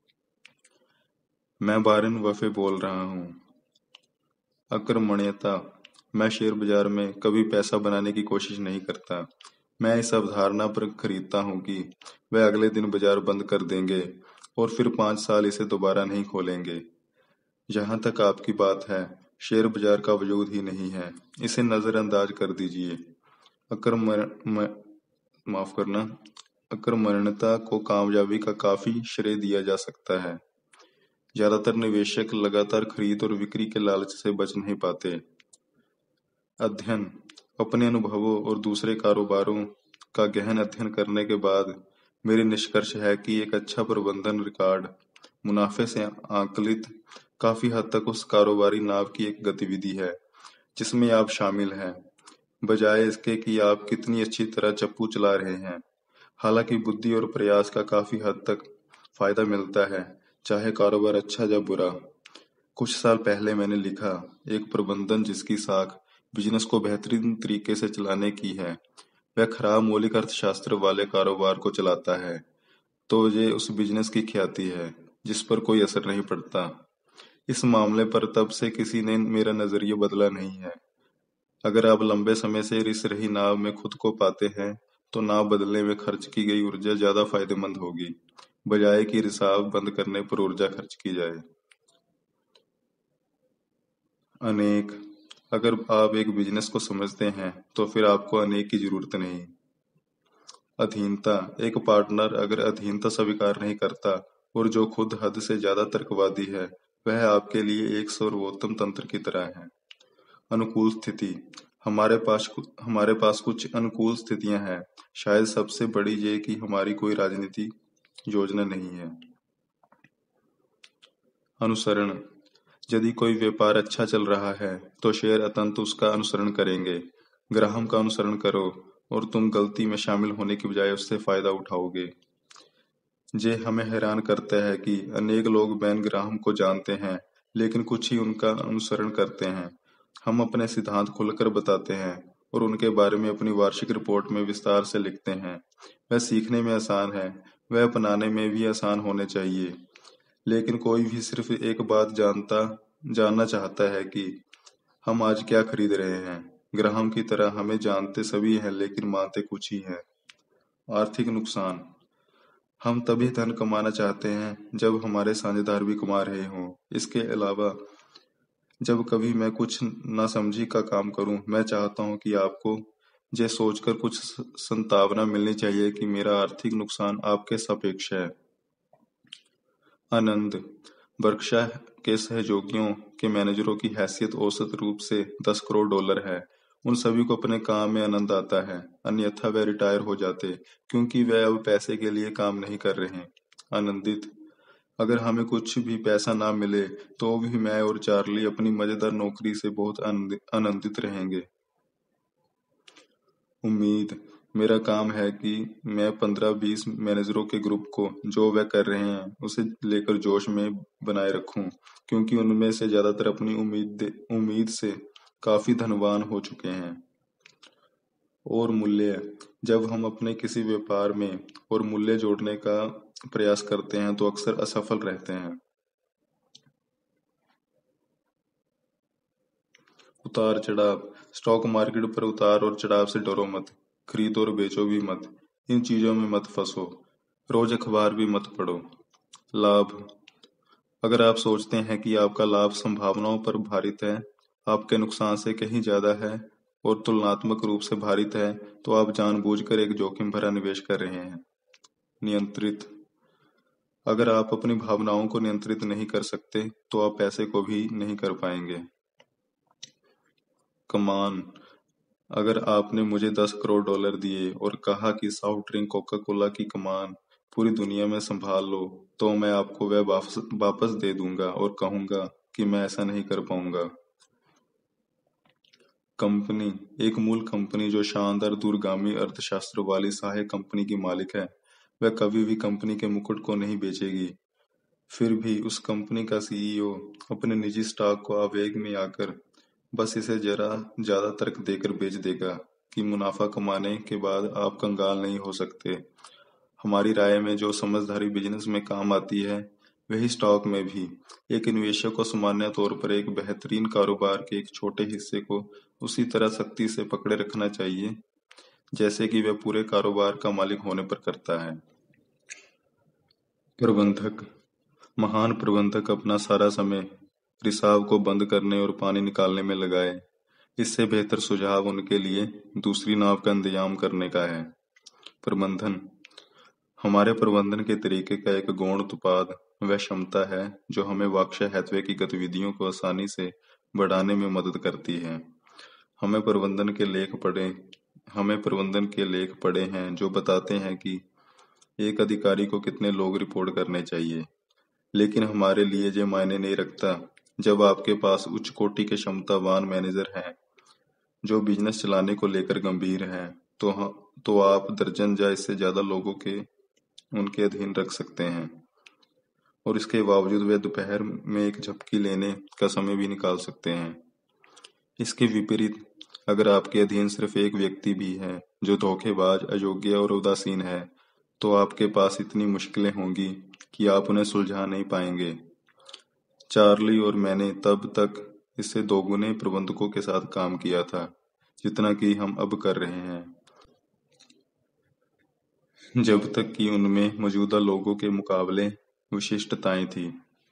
मैं वारेन बफे बोल रहा हूँ। अकर्मण्यता: मैं शेयर बाजार में कभी पैसा बनाने की कोशिश नहीं करता। मैं इस अवधारणा पर खरीदता हूँ कि वे अगले दिन बाजार बंद कर देंगे और फिर पांच साल इसे दोबारा नहीं खोलेंगे। जहां तक आपकी बात है, शेयर बाजार का वजूद ही नहीं है, इसे नजरअंदाज कर दीजिए। अकर्मण्य माफ करना अकर्मण्यता को कामयाबी का काफी श्रेय दिया जा सकता है। ज्यादातर निवेशक लगातार खरीद और बिक्री के लालच से बच नहीं पाते। अध्ययन: अपने अनुभवों और दूसरे कारोबारों का गहन अध्ययन करने के बाद मेरी निष्कर्ष है कि एक अच्छा प्रबंधन रिकॉर्ड मुनाफे से आंकलित काफी हद तक उस कारोबारी नाव की एक गतिविधि है जिसमें आप शामिल हैं, बजाय इसके कि आप कितनी अच्छी तरह चप्पू चला रहे हैं। हालांकि बुद्धि और प्रयास का काफी हद तक फायदा मिलता है, चाहे कारोबार अच्छा या बुरा। कुछ साल पहले मैंने लिखा, एक प्रबंधन जिसकी साख बिजनेस को बेहतरीन तरीके से चलाने की है, वह खराब मौलिक अर्थशास्त्र वाले कारोबार को चलाता है, तो ये उस बिजनेस की ख्याति है जिस पर कोई असर नहीं पड़ता। इस मामले पर तब से किसी ने मेरा नजरिया बदला नहीं है। अगर आप लंबे समय से रिस रही नाव में खुद को पाते हैं तो नाव बदलने में खर्च की गई ऊर्जा ज्यादा फायदेमंद होगी, बजाय कि रिसाव बंद करने पर ऊर्जा खर्च की जाए। अनेक। अगर आप एक बिजनेस को समझते हैं तो फिर आपको अनेक की जरूरत नहीं। अधीनता। एक पार्टनर अगर अधीनता स्वीकार नहीं करता और जो खुद हद से ज्यादा तर्कवादी है, वह आपके लिए एक सर्वोत्तम तंत्र की तरह है। अनुकूल स्थिति। हमारे पास हमारे पास कुछ अनुकूल स्थितियां हैं। शायद सबसे बड़ी ये कि हमारी कोई राजनीति योजना नहीं है। अनुसरण। यदि कोई व्यापार अच्छा चल रहा है तो शेयर अतंत उसका अनुसरण करेंगे। ग्राहक का अनुसरण करो और तुम गलती में शामिल होने की बजाय उससे फायदा उठाओगे। ये हमें हैरान करता है कि अनेक लोग बेन ग्राहम को जानते हैं, लेकिन कुछ ही उनका अनुसरण करते हैं। हम अपने सिद्धांत खुलकर बताते हैं और उनके बारे में अपनी वार्षिक रिपोर्ट में विस्तार से लिखते हैं। वह सीखने में आसान है, वह अपनाने में भी आसान होने चाहिए। लेकिन कोई भी सिर्फ एक बात जानता जानना चाहता है कि हम आज क्या खरीद रहे हैं। ग्राहम की तरह हमें जानते सभी हैं, लेकिन मानते कुछ ही हैं। आर्थिक नुकसान। हम तभी धन कमाना चाहते हैं जब हमारे साझेदार भी कमा रहे हों। इसके अलावा जब कभी मैं कुछ नासमझी का काम करूं, मैं चाहता हूं कि आपको ये सोचकर कुछ संतावना मिलनी चाहिए कि मेरा आर्थिक नुकसान आपके सापेक्ष है। आनंद। वर्कशायर के सहयोगियों के मैनेजरों की हैसियत औसत रूप से दस करोड़ डॉलर है। उन सभी को अपने काम में आनंद आता है, अन्यथा वे रिटायर हो जाते, क्योंकि वे अब पैसे के लिए काम नहीं कर रहे। आनंदित। अगर हमें कुछ भी पैसा ना मिले तो भी मैं और चार्ली अपनी मजेदार नौकरी से बहुत आनंदित रहेंगे। उम्मीद। मेरा काम है कि मैं पंद्रह बीस मैनेजरों के ग्रुप को जो वे कर रहे हैं उसे लेकर जोश में बनाए रखूं, क्योंकि उनमें से ज्यादातर अपनी उम्मीद उम्मीद से काफी धनवान हो चुके हैं। और मूल्य। जब हम अपने किसी व्यापार में और मूल्य जोड़ने का प्रयास करते हैं तो अक्सर असफल रहते हैं। उतार चढ़ाव। स्टॉक मार्केट पर उतार और चढ़ाव से डरो मत, खरीदो और बेचो भी मत। इन चीजों में मत फंसो, रोज अखबार भी मत पढ़ो। लाभ। अगर आप सोचते हैं कि आपका लाभ संभावनाओं पर भारित है, आपके नुकसान से कहीं ज्यादा है और तुलनात्मक रूप से भारित है, तो आप जानबूझकर एक जोखिम भरा निवेश कर रहे हैं। नियंत्रित। अगर आप अपनी भावनाओं को नियंत्रित नहीं कर सकते तो आप पैसे को भी नहीं कर पाएंगे। कमान। अगर आपने मुझे दस करोड़ डॉलर दिए और कहा कि सॉफ्ट ड्रिंक कोका कोला की कमान पूरी दुनिया में संभाल लो, तो मैं आपको वह वापस वापस दे दूंगा और कहूंगा कि मैं ऐसा नहीं कर पाऊंगा। कंपनी। एक मूल कंपनी जो शानदार दूरगामी अर्थशास्त्र वाली सहायक कंपनी की मालिक है, वह कभी भी कंपनी के मुकुट को नहीं बेचेगी। फिर भी उस कंपनी का सीईओ अपने निजी स्टॉक को आवेग में आकर बस इसे जरा ज्यादा तर्क देकर बेच देगा कि मुनाफा कमाने के बाद आप कंगाल नहीं हो सकते। हमारी राय में जो समझदारी बिजनेस में काम आती है, वही स्टॉक में भी। एक निवेशक को सामान्य तौर पर एक बेहतरीन कारोबार के एक छोटे हिस्से को उसी तरह सख्ती से पकड़े रखना चाहिए जैसे कि वह पूरे कारोबार का मालिक होने पर करता है। प्रबंधक। महान प्रबंधक अपना सारा समय रिसाव को बंद करने और पानी निकालने में लगाए। इससे बेहतर सुझाव उनके लिए दूसरी नाव का इंतजाम करने का है। प्रबंधन। हमारे प्रबंधन के तरीके का एक गौण उत्पाद वह क्षमता है जो हमें वार्कशायर हैथवे की गतिविधियों को आसानी से बढ़ाने में मदद करती है। हमें प्रबंधन के लेख पढ़े हमें प्रबंधन के लेख पढ़े हैं जो बताते हैं कि एक अधिकारी को कितने लोग रिपोर्ट करने चाहिए, लेकिन हमारे लिए ये मायने नहीं रखता जब आपके पास उच्च कोटि के क्षमतावान मैनेजर हैं जो बिजनेस चलाने को लेकर गंभीर हैं, तो तो आप दर्जन या इससे ज्यादा लोगों के उनके अधीन रख सकते हैं और इसके बावजूद वे दोपहर में एक झपकी लेने का समय भी निकाल सकते हैं। इसके विपरीत, अगर आपके अधीन सिर्फ एक व्यक्ति भी है जो धोखेबाज, अयोग्य और उदासीन है, तो आपके पास इतनी मुश्किलें होंगी कि आप उन्हें सुलझा नहीं पाएंगे। चार्ली और मैंने तब तक इससे दोगुने प्रबंधकों के साथ काम किया था, जितना कि हम अब कर रहे हैं, जब तक कि उनमें मौजूदा लोगों के मुकाबले विशिष्टताएं थीं।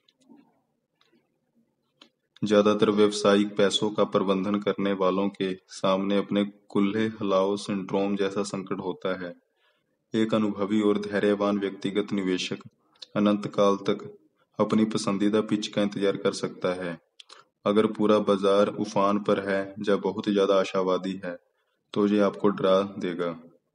ज्यादातर व्यावसायिक पैसों का प्रबंधन करने वालों के सामने अपने कुल्हे हिलाओ सिंड्रोम जैसा संकट होता है। एक अनुभवी और धैर्यवान व्यक्तिगत निवेशक अनंत काल तक अपनी पसंदीदा पिच का इंतजार कर सकता है। अगर पूरा बाजार उफान पर है या बहुत ज्यादा आशावादी है, तो ये आपको डरा देगा।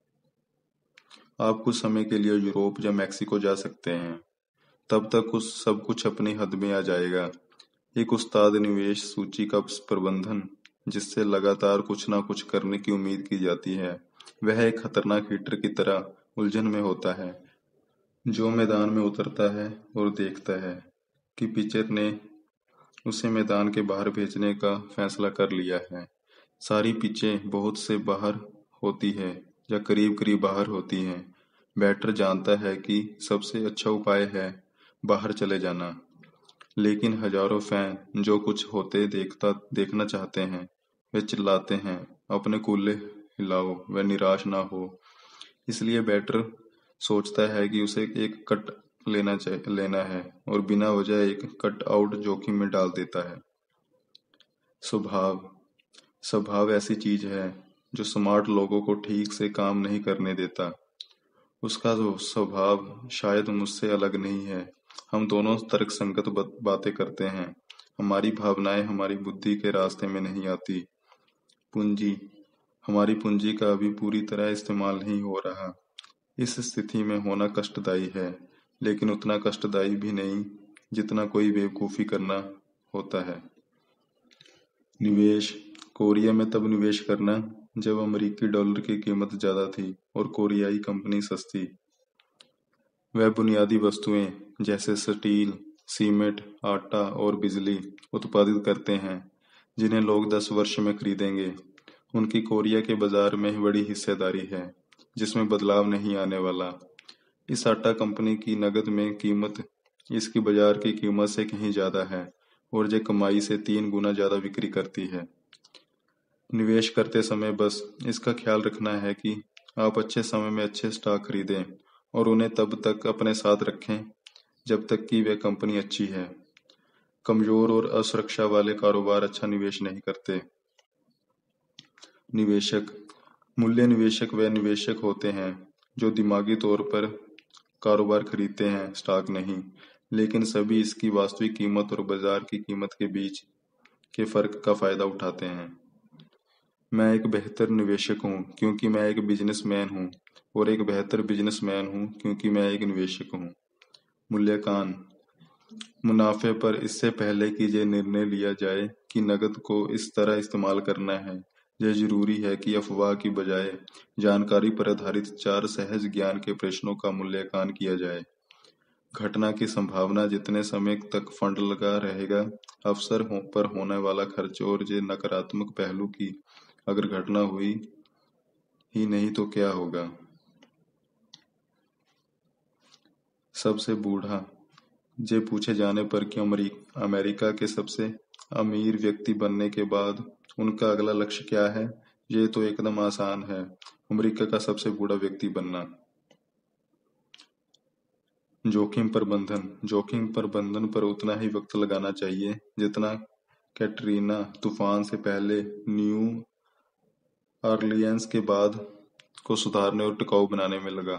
आप कुछ समय के लिए यूरोप या मैक्सिको जा सकते हैं, तब तक उस सब कुछ अपनी हद में आ जाएगा। एक उस्ताद निवेश सूची का प्रबंधन, जिससे लगातार कुछ ना कुछ करने की उम्मीद की जाती है, वह एक खतरनाक हीटर की तरह उलझन में होता है, जो मैदान में उतरता है और देखता है कि पिचर ने उसे मैदान के बाहर भेजने का फैसला कर लिया है। सारी पिचें बहुत से बाहर होती है या करीब करीब बाहर होती हैं। बैटर जानता है कि सबसे अच्छा उपाय है बाहर चले जाना, लेकिन हजारों फैन जो कुछ होते देखता देखना चाहते हैं, वे चिल्लाते हैं, अपने कूल्हे हिलाओ, वह निराश ना हो। इसलिए बैटर सोचता है कि उसे एक कट लेना चाहिए लेना है और बिना वजह एक कट आउट जोखिम में डाल देता है। स्वभाव स्वभाव ऐसी चीज है जो स्मार्ट लोगों को ठीक से काम नहीं करने देता। उसका जो स्वभाव शायद मुझसे अलग नहीं है। हम दोनों तर्कसंगत बातें करते हैं। हमारी भावनाएं हमारी बुद्धि के रास्ते में नहीं आती। पूंजी हमारी पूंजी का अभी पूरी तरह इस्तेमाल नहीं हो रहा। इस स्थिति में होना कष्टदायी है, लेकिन उतना कष्टदायी भी नहीं जितना कोई बेवकूफ़ी करना होता है। निवेश कोरिया में तब निवेश करना जब अमेरिकी डॉलर की कीमत ज्यादा थी और कोरियाई कंपनी सस्ती। वह बुनियादी वस्तुएं जैसे स्टील, सीमेंट, आटा और बिजली उत्पादित करते हैं, जिन्हें लोग दस वर्ष में खरीदेंगे। उनकी कोरिया के बाजार में बड़ी हिस्सेदारी है, जिसमें बदलाव नहीं आने वाला। इस आटा कंपनी की नकद में कीमत इसकी बाजार की कीमत से कहीं ज्यादा है और ये कमाई से तीन गुना ज्यादा बिक्री करती है। निवेश करते समय बस इसका ख्याल रखना है कि आप अच्छे समय में अच्छे स्टॉक खरीदें और उन्हें तब तक अपने साथ रखें जब तक कि वह कंपनी अच्छी है। कमजोर और असुरक्षा वाले कारोबार अच्छा निवेश नहीं करते। निवेशक मूल्य निवेशक वे निवेशक होते हैं जो दिमागी तौर पर कारोबार खरीदते हैं, स्टॉक नहीं, लेकिन सभी इसकी वास्तविक कीमत और बाजार की कीमत के बीच के फर्क का फायदा उठाते हैं। मैं एक बेहतर निवेशक हूँ क्योंकि मैं एक बिजनेसमैन हूँ और एक बेहतर बिजनेसमैन हूँ क्योंकि मैं एक निवेशक हूँ। मूल्यांकन मुनाफे पर इससे पहले कि ये निर्णय लिया जाए कि नकद को इस तरह इस्तेमाल करना है, यह जरूरी है कि अफवाह की बजाय जानकारी पर आधारित चार सहज ज्ञान के प्रश्नों का मूल्यांकन किया जाए। घटना की संभावना, जितने समय तक फंड लगा रहेगा, अवसर हो, पर होने वाला खर्च और ये नकारात्मक पहलू की अगर घटना हुई ही नहीं तो क्या होगा। सबसे बूढ़ा ये पूछे जाने पर कि अमेरिका के सबसे अमीर व्यक्ति बनने के बाद उनका अगला लक्ष्य क्या है, ये तो एकदम आसान है, अमेरिका का सबसे बूढ़ा व्यक्ति बनना। जोखिम प्रबंधन जोखिम प्रबंधन पर उतना ही वक्त लगाना चाहिए जितना कैटरीना तूफान से पहले न्यू ऑरलियंस के बाद को सुधारने और टिकाऊ बनाने में लगा।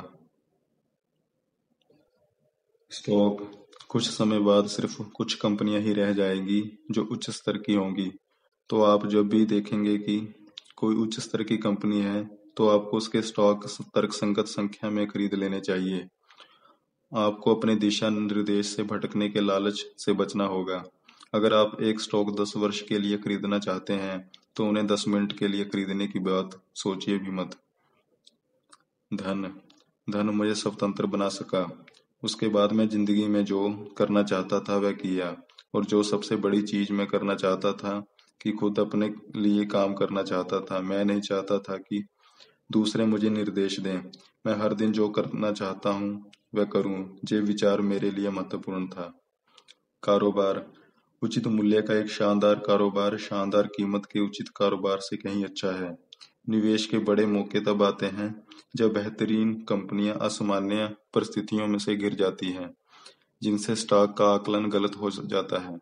स्टॉक कुछ समय बाद सिर्फ कुछ कंपनियां ही रह जाएंगी जो उच्च स्तर की होंगी। तो आप जब भी देखेंगे कि कोई उच्च स्तर की कंपनी है, तो आपको उसके स्टॉक तर्कसंगत संख्या में खरीद लेने चाहिए। आपको अपने दिशा निर्देश से भटकने के लालच से बचना होगा। अगर आप एक स्टॉक दस वर्ष के लिए खरीदना चाहते हैं, तो उन्हें दस मिनट के लिए खरीदने की बात सोचिए भी मत। धन धन मुझे स्वतंत्र बना सका। उसके बाद मैं जिंदगी में जो करना चाहता था वह किया, और जो सबसे बड़ी चीज मैं करना चाहता था कि खुद अपने लिए काम करना चाहता था। मैं नहीं चाहता था कि दूसरे मुझे निर्देश दें। मैं हर दिन जो करना चाहता हूँ वह करूँ। ये विचार मेरे लिए महत्वपूर्ण था। कारोबार उचित मूल्य का एक शानदार कारोबार शानदार कीमत के उचित कारोबार से कहीं अच्छा है। निवेश के बड़े मौके तब आते हैं जब बेहतरीन कंपनियां असामान्य परिस्थितियों में से गिर जाती हैं, जिनसे स्टॉक का आकलन गलत हो जाता है।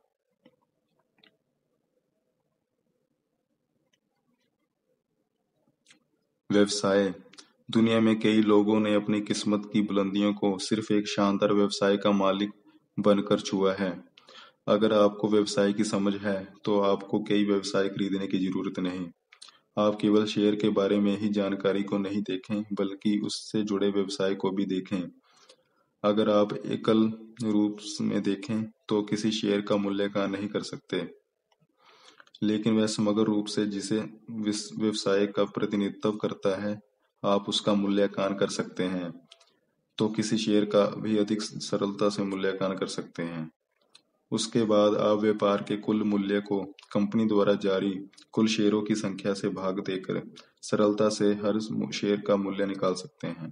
व्यवसाय। दुनिया में कई लोगों ने अपनी किस्मत की बुलंदियों को सिर्फ एक शानदार व्यवसाय का मालिक बनकर छुआ है। अगर आपको व्यवसाय की समझ है तो आपको कई व्यवसाय खरीदने की जरूरत नहीं। आप केवल शेयर के बारे में ही जानकारी को नहीं देखें, बल्कि उससे जुड़े व्यवसाय को भी देखें। अगर आप एकल रूप में देखें तो किसी शेयर का मूल्यांकन नहीं कर सकते, लेकिन वह समग्र रूप से जिसे व्यवसाय का प्रतिनिधित्व करता है, आप उसका मूल्यांकन कर सकते हैं, तो किसी शेयर का भी अधिक सरलता से मूल्यांकन कर सकते हैं। उसके बाद आप व्यापार के कुल मूल्य को कंपनी द्वारा जारी कुल शेयरों की संख्या से भाग देकर सरलता से हर शेयर का मूल्य निकाल सकते हैं।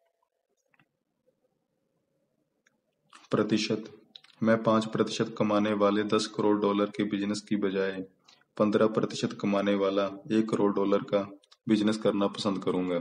प्रतिशत। मैं पाँच प्रतिशत कमाने वाले दस करोड़ डॉलर के बिजनेस की बजाय पंद्रह प्रतिशत कमाने वाला एक करोड़ डॉलर का बिजनेस करना पसंद करूंगा।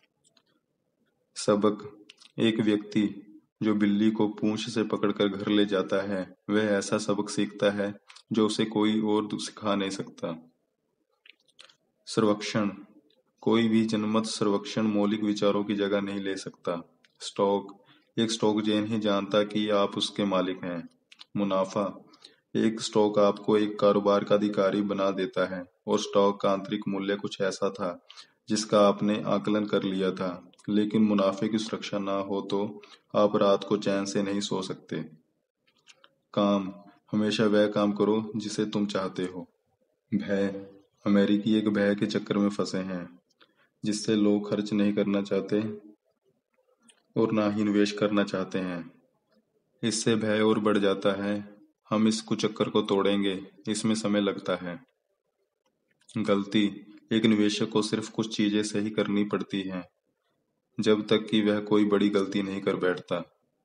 सबक। एक व्यक्ति जो बिल्ली को पूंछ से पकड़कर घर ले जाता है, वह ऐसा सबक सीखता है जो उसे कोई और सिखा नहीं सकता। सर्वेक्षण। कोई भी जनमत सर्वेक्षण मौलिक विचारों की जगह नहीं ले सकता। स्टॉक। एक स्टॉक जेन ही जानता कि आप उसके मालिक हैं। मुनाफा। एक स्टॉक आपको एक कारोबार का अधिकारी बना देता है और स्टॉक का आंतरिक मूल्य कुछ ऐसा था जिसका आपने आकलन कर लिया था, लेकिन मुनाफे की सुरक्षा ना हो तो आप रात को चैन से नहीं सो सकते। काम। हमेशा वह काम करो जिसे तुम चाहते हो। भय। अमेरिकी एक भय के चक्कर में फंसे हैं जिससे लोग खर्च नहीं करना चाहते और ना ही निवेश करना चाहते हैं। इससे भय और बढ़ जाता है। हम इस कुचक्कर को तोड़ेंगे, इसमें समय लगता है। गलती। एक निवेशक को सिर्फ कुछ चीजें सही करनी पड़ती हैं जब तक कि वह कोई बड़ी गलती नहीं कर बैठता।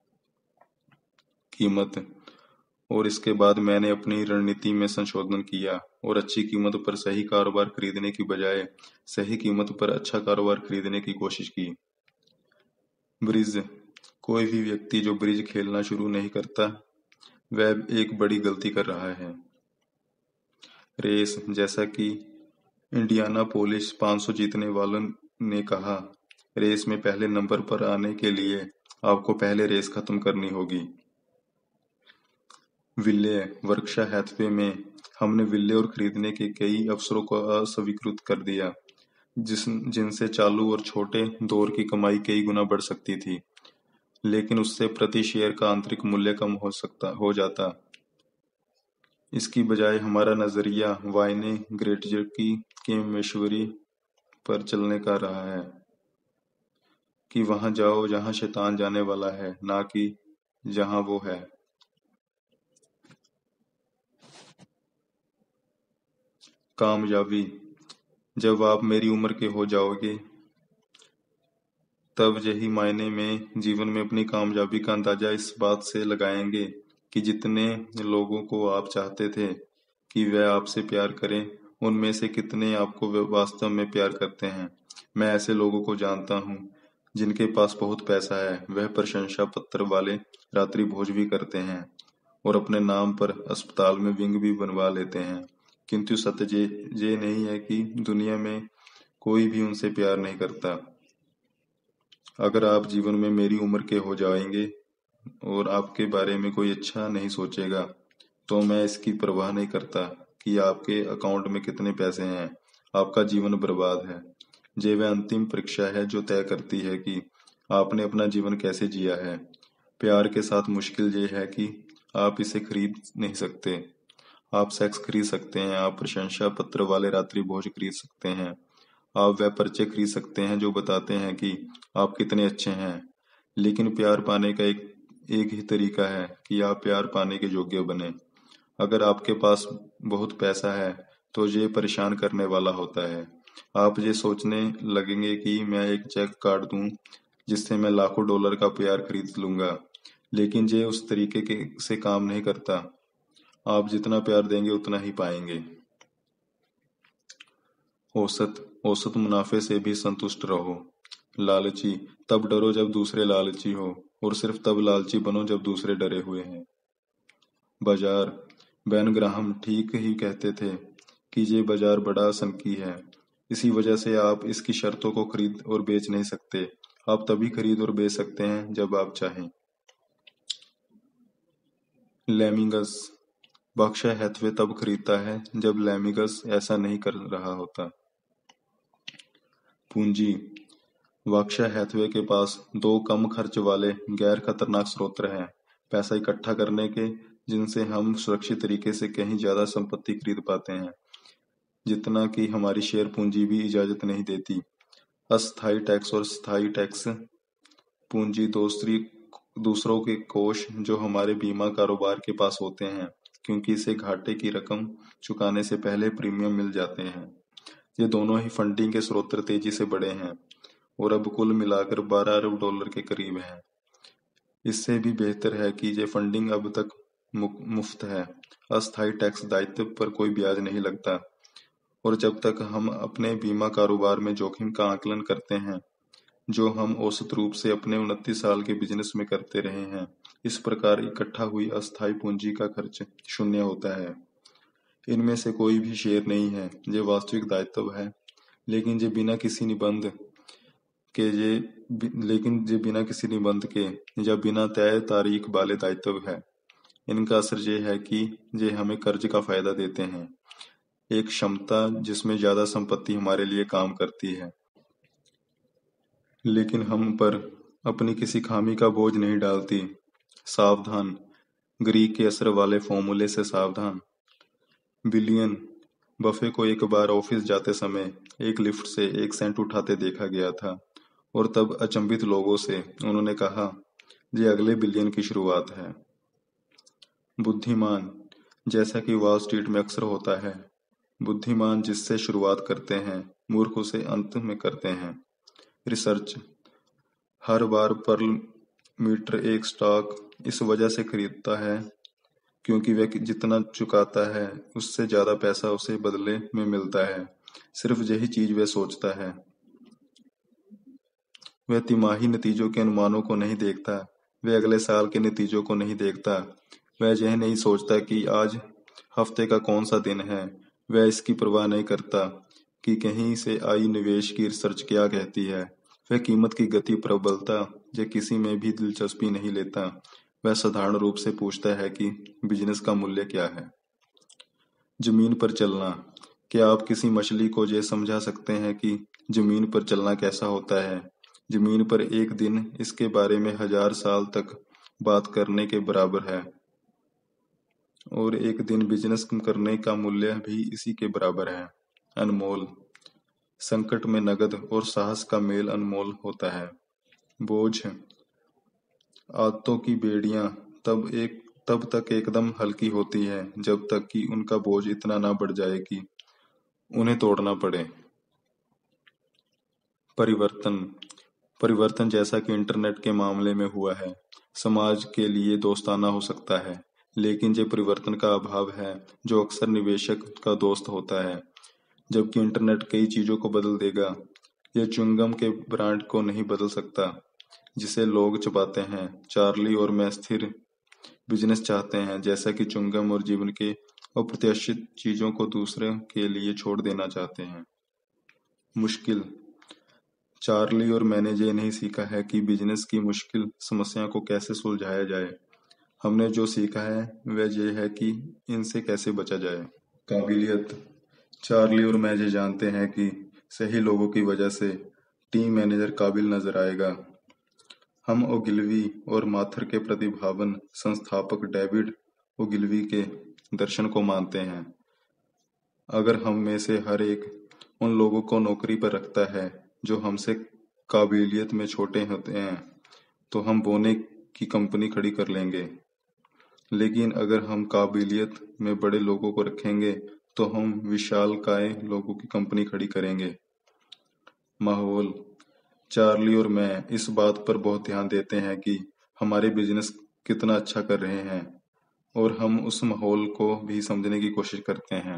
कीमत। और इसके बाद मैंने अपनी रणनीति में संशोधन किया और अच्छी कीमत पर सही कारोबार खरीदने की बजाय सही कीमत पर अच्छा कारोबार खरीदने की कोशिश की। ब्रिज। कोई भी व्यक्ति जो ब्रिज खेलना शुरू नहीं करता, वह एक बड़ी गलती कर रहा है। रेस। जैसा कि इंडियानापोलिस पाँच सौ जीतने वालों ने कहा, रेस में पहले नंबर पर आने के लिए आपको पहले रेस खत्म करनी होगी। विलय। वर्कशा हैथवे में हमने विलय और खरीदने के कई अवसरों को अस्वीकृत कर दिया जिस जिनसे चालू और छोटे दौर की कमाई कई गुना बढ़ सकती थी, लेकिन उससे प्रति शेयर का आंतरिक मूल्य कम हो सकता हो जाता। इसकी बजाय हमारा नजरिया वाइने ग्रेटजर्की के मशवरे पर चलने का रहा है कि वहां जाओ जहां शैतान जाने वाला है, ना कि जहां वो है। कामयाबी। जब आप मेरी उम्र के हो जाओगे, तब यही मायने में जीवन में अपनी कामयाबी का अंदाजा इस बात से लगाएंगे कि जितने लोगों को आप चाहते थे कि वह आपसे प्यार करें, उनमें से कितने आपको वास्तव में प्यार करते हैं। मैं ऐसे लोगों को जानता हूँ जिनके पास बहुत पैसा है, वह प्रशंसा पत्र वाले रात्रि भोज भी करते हैं और अपने नाम पर अस्पताल में विंग भी बनवा लेते हैं, किंतु सत्य ये ये नहीं है कि दुनिया में कोई भी उनसे प्यार नहीं करता। अगर आप जीवन में मेरी उम्र के हो जाएंगे और आपके बारे में कोई अच्छा नहीं सोचेगा, तो मैं इसकी परवाह नहीं करता कि आपके अकाउंट में कितने पैसे हैं। आपका जीवन बर्बाद है। ये वह अंतिम परीक्षा है जो तय करती है कि आपने अपना जीवन कैसे जिया है। प्यार के साथ मुश्किल ये है कि आप इसे खरीद नहीं सकते। आप सेक्स खरीद सकते हैं, आप प्रशंसा पत्र वाले रात्रि भोज खरीद सकते हैं, आप वह पर्चे खरीद सकते हैं जो बताते हैं कि आप कितने अच्छे हैं, लेकिन प्यार पाने का एक एक ही तरीका है कि आप प्यार पाने के योग्य बने। अगर आपके पास बहुत पैसा है तो ये परेशान करने वाला होता है। आप ये सोचने लगेंगे कि मैं एक चेक काट दूं जिससे मैं लाखों डॉलर का प्यार खरीद लूंगा, लेकिन ये उस तरीके के से काम नहीं करता। आप जितना प्यार देंगे उतना ही पाएंगे। औसत औसत मुनाफे से भी संतुष्ट रहो। लालची तब डरो जब दूसरे लालची हो, और सिर्फ तब लालची बनो जब दूसरे डरे हुए हैं। बाजार बेन ग्राहम ठीक ही कहते थे कि ये बाजार बड़ा संकी है, इसी वजह से आप इसकी शर्तों को खरीद और बेच नहीं सकते। आप तभी खरीद और बेच सकते हैं जब आप चाहें। लेमिंगस बर्कशायर हैथवे तब खरीदता है जब लेमिंगस ऐसा नहीं कर रहा होता। पूंजी बर्कशायर हैथवे के पास दो कम खर्च वाले गैर खतरनाक स्रोत हैं पैसा इकट्ठा करने के, जिनसे हम सुरक्षित तरीके से कहीं ज्यादा संपत्ति खरीद पाते हैं जितना कि हमारी शेयर पूंजी भी इजाजत नहीं देती। अस्थायी टैक्स और स्थायी टैक्स। पूंजी दूसरी दूसरों के कोष जो हमारे बीमा कारोबार के पास होते हैं, क्योंकि इसे घाटे की रकम चुकाने से पहले प्रीमियम मिल जाते हैं। ये दोनों ही फंडिंग के स्रोत तेजी से बढ़े हैं और अब कुल मिलाकर बारह अरब डॉलर के करीब हैं। इससे भी बेहतर है कि ये फंडिंग अब तक मुफ्त है। अस्थायी टैक्स दायित्व पर कोई ब्याज नहीं लगता, और जब तक हम अपने बीमा कारोबार में जोखिम का आकलन करते हैं, जो हम औसत रूप से अपने उनतीस साल के बिजनेस में करते रहे हैं, इस प्रकार इकट्ठा हुई अस्थायी पूंजी का खर्च शून्य होता है। इनमें से कोई भी शेयर नहीं है, ये वास्तविक दायित्व है, लेकिन ये बिना किसी निबंध के ये लेकिन ये बिना किसी निबंध के या बिना तय तारीख वाले दायित्व है। इनका असर ये है कि ये हमें कर्ज का फायदा देते हैं, एक क्षमता जिसमें ज्यादा संपत्ति हमारे लिए काम करती है, लेकिन हम पर अपनी किसी खामी का बोझ नहीं डालती। सावधान ग्रीक के असर वाले फॉर्मूले से सावधान। बिलियन बफे को एक बार ऑफिस जाते समय एक लिफ्ट से एक सेंट उठाते देखा गया था, और तब अचंभित लोगों से उन्होंने कहा, ये अगले बिलियन की शुरुआत है। बुद्धिमान जैसा कि वॉल स्ट्रीट में अक्सर होता है, बुद्धिमान जिससे शुरुआत करते हैं मूर्ख उसे अंत में करते हैं। रिसर्च हर बार पर मीटर एक स्टॉक इस वजह से खरीदता है क्योंकि वह जितना चुकाता है उससे ज्यादा पैसा उसे बदले में मिलता है। सिर्फ यही चीज वह सोचता है। वह तिमाही नतीजों के अनुमानों को नहीं देखता, वह अगले साल के नतीजों को नहीं देखता, वह यह नहीं सोचता कि आज हफ्ते का कौन सा दिन है, वह इसकी परवाह नहीं करता कि कहीं से आई निवेश की रिसर्च क्या कहती है। वह कीमत की गति, प्रबलता या किसी में भी दिलचस्पी नहीं लेता। वह साधारण रूप से पूछता है कि बिजनेस का मूल्य क्या है। जमीन पर चलना क्या आप किसी मछली को ये समझा सकते हैं कि जमीन पर चलना कैसा होता है? जमीन पर एक दिन इसके बारे में हजार साल तक बात करने के बराबर है, और एक दिन बिजनेस करने का मूल्य भी इसी के बराबर है। अनमोल संकट में नगद और साहस का मेल अनमोल होता है। बोझ आदतों की बेड़ियां तब एक तब तक एकदम हल्की होती है जब तक कि उनका बोझ इतना ना बढ़ जाए कि उन्हें तोड़ना पड़े। परिवर्तन परिवर्तन जैसा कि इंटरनेट के मामले में हुआ है, समाज के लिए दोस्ताना हो सकता है, लेकिन ये परिवर्तन का अभाव है जो अक्सर निवेशक का दोस्त होता है। जबकि इंटरनेट कई चीजों को बदल देगा, यह च्युइंगम के ब्रांड को नहीं बदल सकता जिसे लोग चबाते हैं। चार्ली और मैं स्थिर बिजनेस चाहते हैं, जैसा कि च्युइंगम और जीवन के अप्रत्याशित चीजों को दूसरे के लिए छोड़ देना चाहते हैं। मुश्किल चार्ली और मैंने ये नहीं सीखा है कि बिजनेस की मुश्किल समस्या को कैसे सुलझाया जाए। हमने जो सीखा है वह यह है कि इनसे कैसे बचा जाए। काबिलियत चार्ली और मैं ये जानते हैं कि सही लोगों की वजह से टीम मैनेजर काबिल नजर आएगा। हम ओगिलवी और माथर के प्रतिभावान संस्थापक डेविड ओगिलवी के दर्शन को मानते हैं। अगर हम में से हर एक उन लोगों को नौकरी पर रखता है जो हमसे काबिलियत में छोटे होते हैं, तो हम बोने की कंपनी खड़ी कर लेंगे। लेकिन अगर हम काबिलियत में बड़े लोगों को रखेंगे तो हम विशालकाय लोगों की कंपनी खड़ी करेंगे। माहौल चार्ली और मैं इस बात पर बहुत ध्यान देते हैं कि हमारे बिजनेस कितना अच्छा कर रहे हैं। और हम उस माहौल को भी समझने की कोशिश करते हैं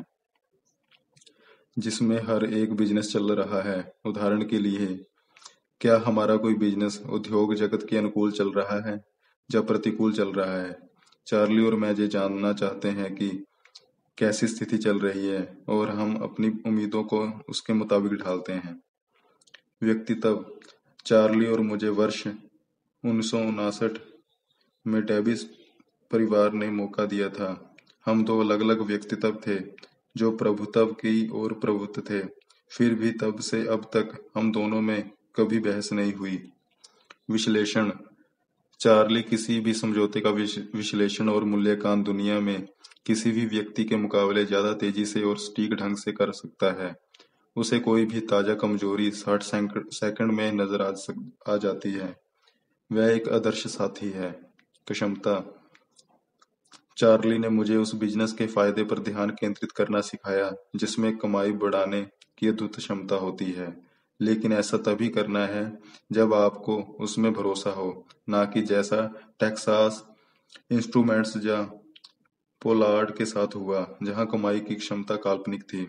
जिसमें हर एक बिजनेस चल रहा है। उदाहरण के लिए, क्या हमारा कोई बिजनेस उद्योग जगत के अनुकूल चल रहा है या प्रतिकूल चल रहा है? चार्ली और मैं ये जानना चाहते हैं कि कैसी स्थिति चल रही है और हम अपनी उम्मीदों को उसके मुताबिक ढालते हैं। व्यक्तित्व। चार्ली और मुझे वर्ष उन्नीस सौ उनसठ में डेविस परिवार ने मौका दिया था। हम दो अलग-अलग व्यक्तित्व थे जो प्रभुत्व की ओर प्रवृत्त थे। फिर भी तब से अब तक हम दोनों में कभी बहस नहीं हुई। विश्लेषण। चार्ली किसी भी समझौते का विश्लेषण और मूल्यांकन दुनिया में किसी भी व्यक्ति के मुकाबले ज्यादा तेजी से और सटीक ढंग से कर सकता है। उसे कोई भी ताजा कमजोरी साठ सेकंड में नजर आ, आ जाती है। वह एक आदर्श साथी है। क्षमता। चार्ली ने मुझे उस बिजनेस के फायदे पर ध्यान केंद्रित करना सिखाया जिसमें कमाई बढ़ाने की अद्भुत क्षमता होती है, लेकिन ऐसा तभी करना है जब आपको उसमें भरोसा हो, ना कि जैसा टेक्सास इंस्ट्रूमेंट्स या पोलार्ड के साथ हुआ, जहां कमाई की क्षमता काल्पनिक थी।